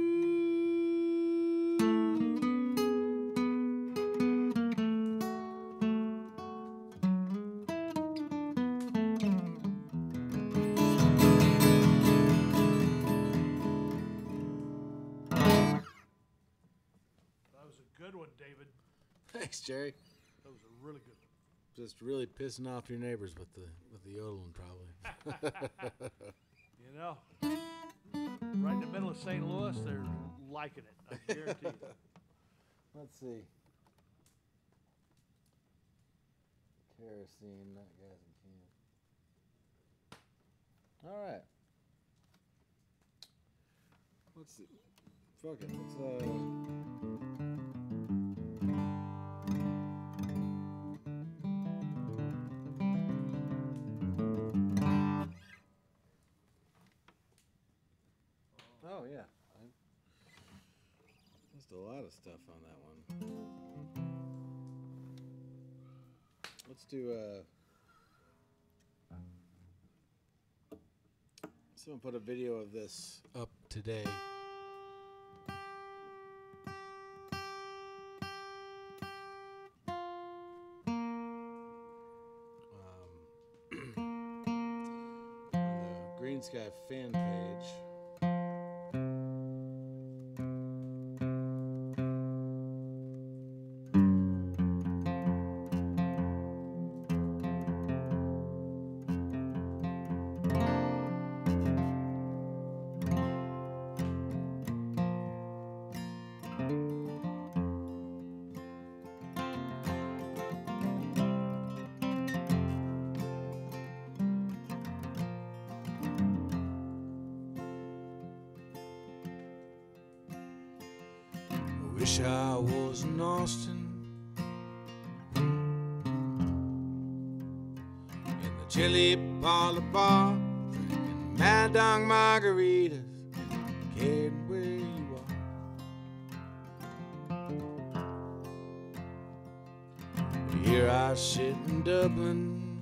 Good one, David. Thanks, Jerry. That was a really good one. Just really pissing off your neighbors with the yodeling, probably. You know, right in the middle of St. Louis, they're liking it. I guarantee you. Let's see. Kerosene, not gas and can. All right. Let's see. Fuck it. Let's Oh yeah. Missed a lot of stuff on that one. Let's do someone put a video of this up today. On the Greensky fan page. Wish I was in Austin in the chili parlor bar, drinking Mad Dog margaritas, caring where you are. Here I sit in Dublin,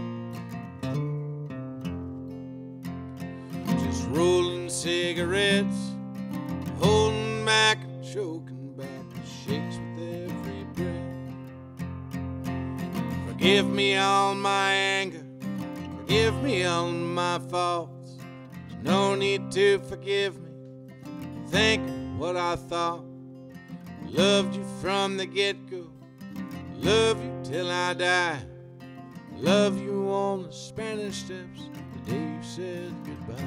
just rolling cigarettes, holding back and choking. Shakes with every breath. Forgive me all my anger, forgive me all my faults. There's no need to forgive me. Think what I thought. Loved you from the get-go, love you till I die. Love you on the Spanish Steps the day you said goodbye.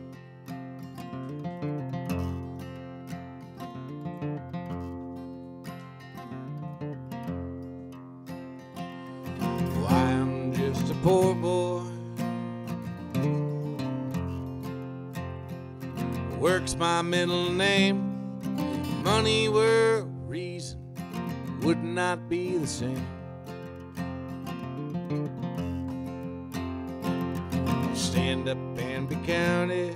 Poor boy work's my middle name. If money were a reason, it would not be the same. Stand up and be counted.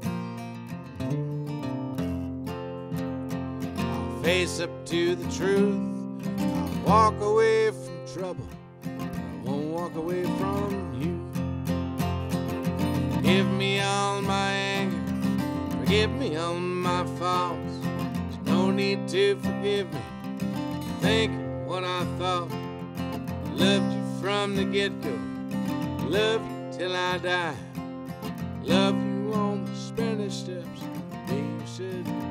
I'll face up to the truth. I'll walk away from trouble. Won't walk away from you. Forgive me all my anger, forgive me all my faults. There's no need to forgive me. Think what I thought. Loved you from the get-go, love you till I die. Love you on the Spanish Steps the day you said goodbye.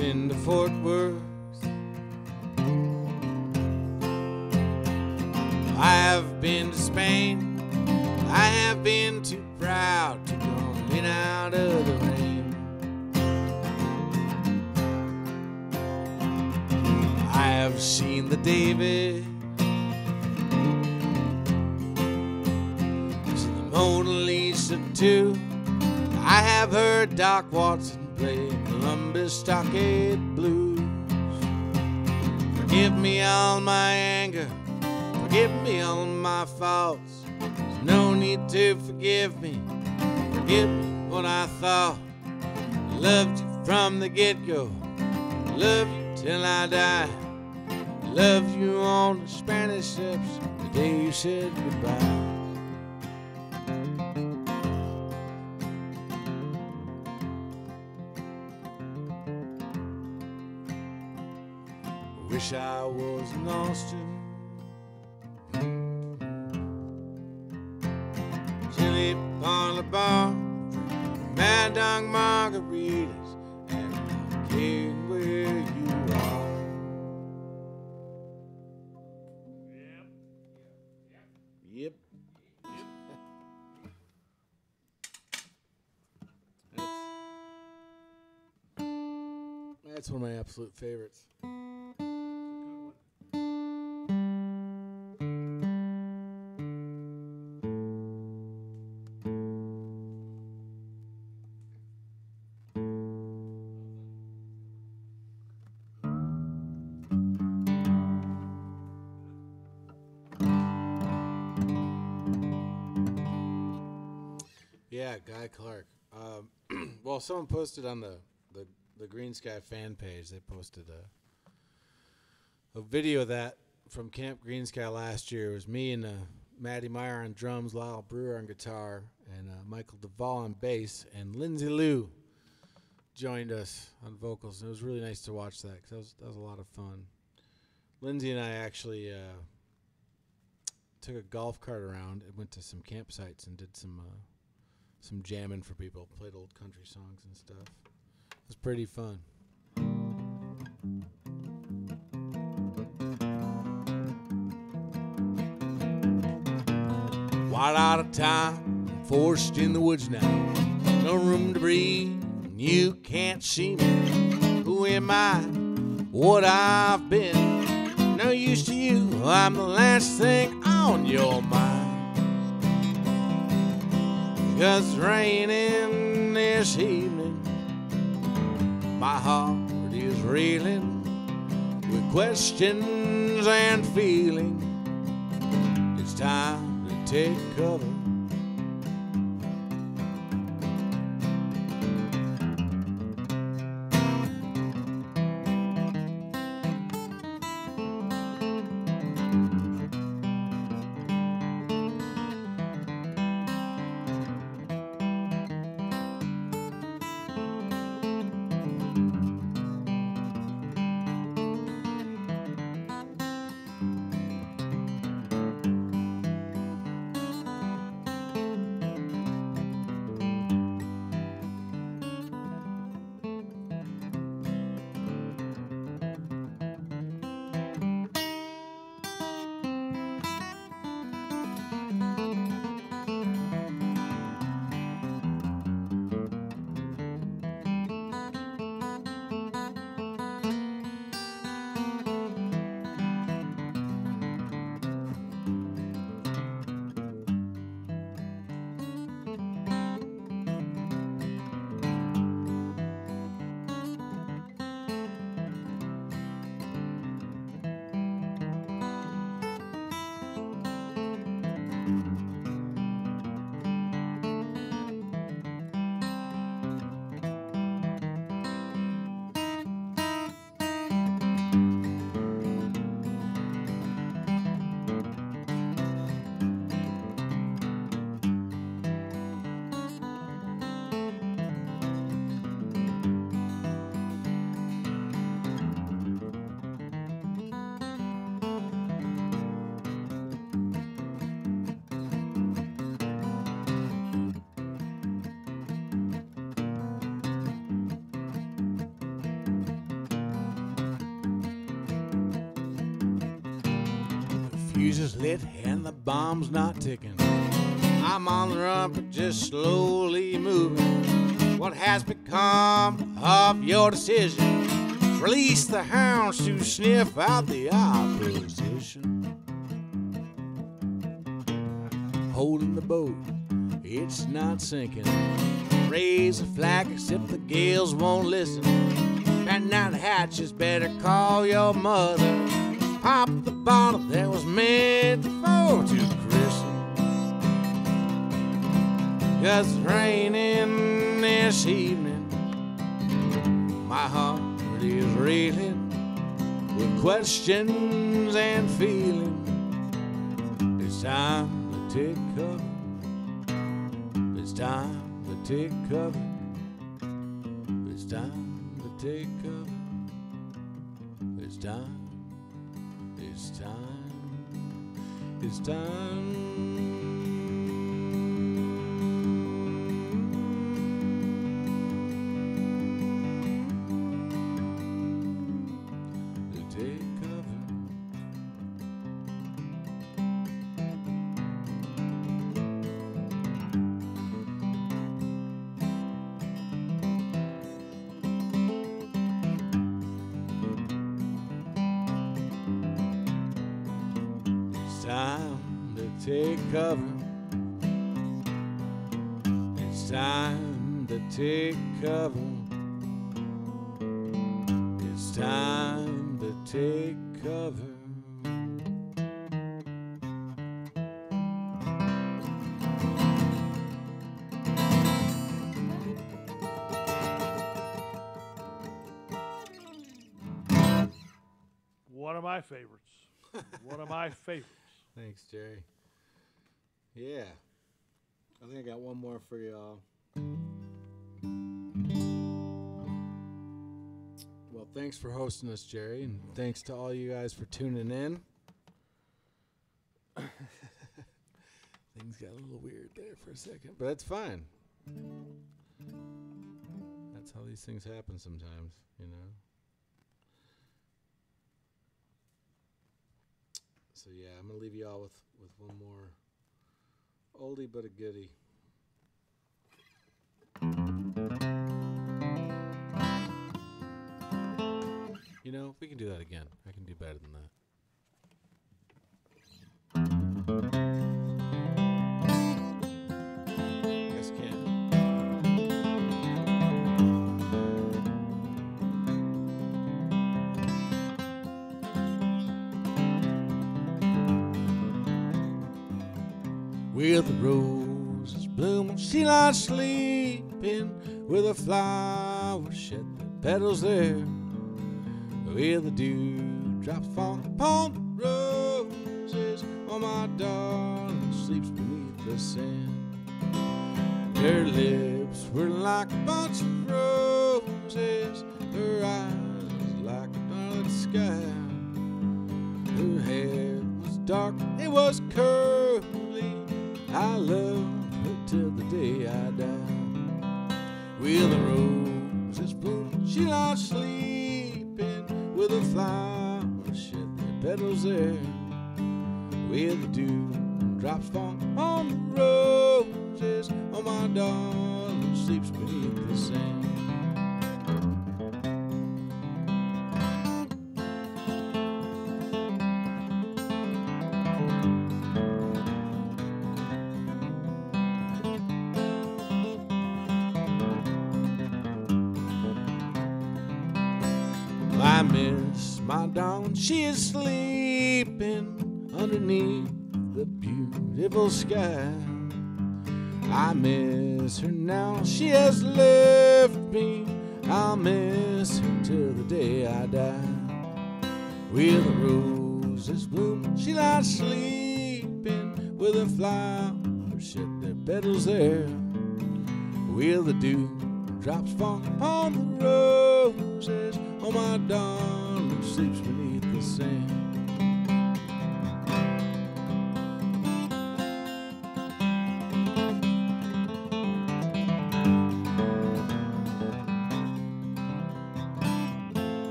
been to Fort Worth. I have been to Spain. I have been too proud to come in out of the rain. I have seen the David, seen the Mona Lisa too. I have heard Doc Watson play Columbus Stockade Blues. Forgive me all my anger, forgive me all my faults. There's no need to forgive me, forgive me what I thought. Loved you from the get-go, love you till I die. Loved you on the Spanish ships the day you said goodbye. Wish I was in Austin, chili on the bar, Mad Dog margaritas, and I'm kidding where you are. Yep. That's one of my absolute favorites. Yeah, Guy Clark. Well, someone posted on the Greensky fan page. They posted a video of that from Camp Greensky last year. It was me and Matty Meyer on drums, Lyle Brewer on guitar, and Michael Duvall on bass, and Lindsay Lou joined us on vocals. And it was really nice to watch that because that was a lot of fun. Lindsay and I actually took a golf cart around and went to some campsites and did some jamming for people, played old country songs and stuff. It was pretty fun. Wide out of time, forced in the woods now. No room to breathe, you can't see me. Who am I? What I've been. No use to you, I'm the last thing on your mind. 'Cause it's raining this evening, my heart is reeling with questions and feeling. It's time to take cover. fuse is lit and the bomb's not ticking. I'm on the run, but just slowly moving. What has become of your decision? Release the hounds to sniff out the opposition. Holding the boat, it's not sinking. Raise a flag except the gales won't listen. Batten out the hatches, better call your mother. Pop the bottle that was meant for to christen. 'Cause it's raining this evening. My heart is reeling with questions and feeling. It's time to take cover. It's time to take cover. It's time to take cover. It's time. It's time. It's time. To take cover. It's time to take cover. It's time to take cover. It's time to take cover. One of my favorites. One of my favorites. Thanks, Jerry. Yeah. I think I got one more for y'all. Well, thanks for hosting us, Jerry, and thanks to all you guys for tuning in. Things got a little weird there for a second, but that's fine. That's how these things happen sometimes, you know? So yeah, I'm gonna leave you all with one more oldie but a goodie. You know, we can do that again. I can do better than that. Yes, can. With the roses blooming, she lies sleeping. With the flowers shed the petals there. With the dew drops falling upon the roses. Oh, my darling sleeps beneath the sand. Her lips were like a bunch of roses. Her eyes like a dark sky. Her hair was dark, it was curly. I loved her till the day I died. With the roses blooming, she lies sleeping. With the flowers shed their petals there. With the dew drops falling on the roses. Oh, my darling sleeps beneath the sand. I miss my darling, she is sleeping underneath the beautiful sky. I miss her now, she has left me. I'll miss her till the day I die. With the roses blooming, she lies sleeping. With the flowers shed their petals there. With the dew drops falling upon the roses. Oh, my darling sleeps beneath the sand.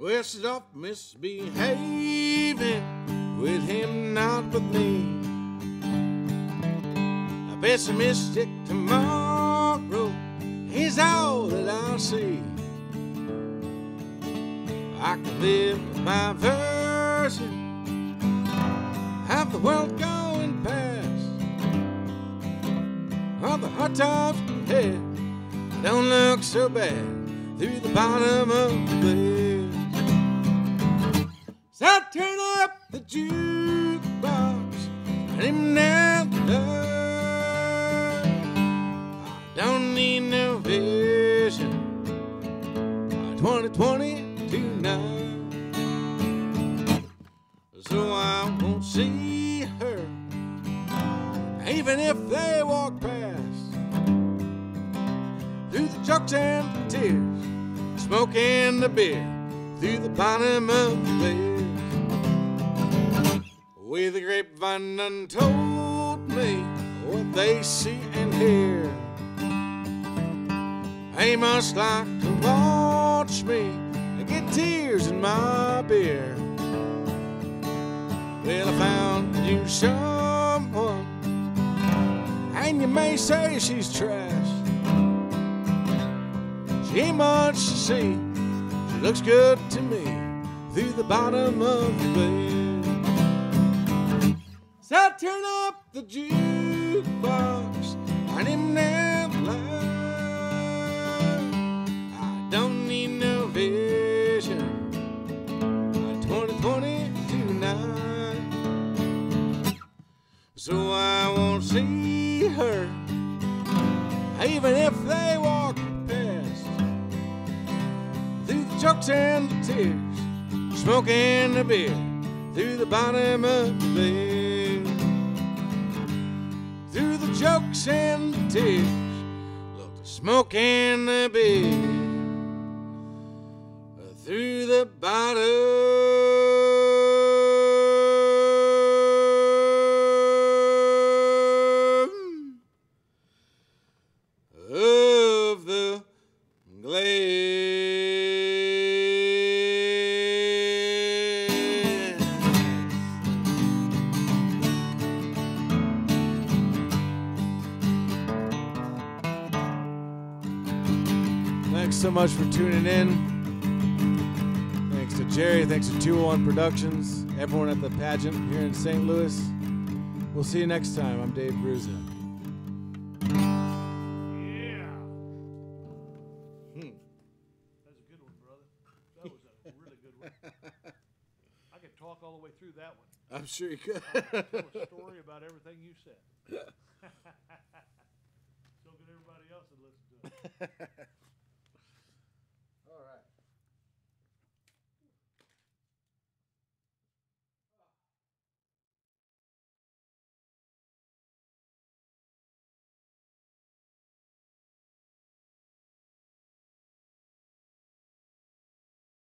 Well, she's off misbehaving with him, not with me. A pessimistic tomorrow is all that I'll see. I can live with my version, have the world going past. All the hard times ahead don't look so bad through the bottom of the glass. So I turn up the jukebox and him down the love. I don't need no vision. 2020 tonight, so I won't see her, even if they walk past. Through the jokes and the tears, smoking the beer, through the bottom of the glass. With the grapevine done told me what they see and hear. They must like to watch me and get tears in my beer. Well, I found you someone, and you may say she's trash. She ain't much to see, she looks good to me through the bottom of the bed. So I turn up the jukebox and him down the line. Don't need no vision. 2020 tonight, so I won't see her, even if they walk past. Through the jokes and the tears, smoking the beer, through the bottom of the bed. Through the jokes and the tears, look, the smoking the beer, through the bottom of the glass. Thanks so much for tuning in. Thanks to Jerry, thanks to 201 Productions, everyone at the pageant here in St. Louis. We'll see you next time. I'm Dave Bruzza. Yeah. That's a good one, brother. That was a really good one. I could talk all the way through that one. I'm sure you could. Tell a story about everything you said. So could everybody else that listened to it.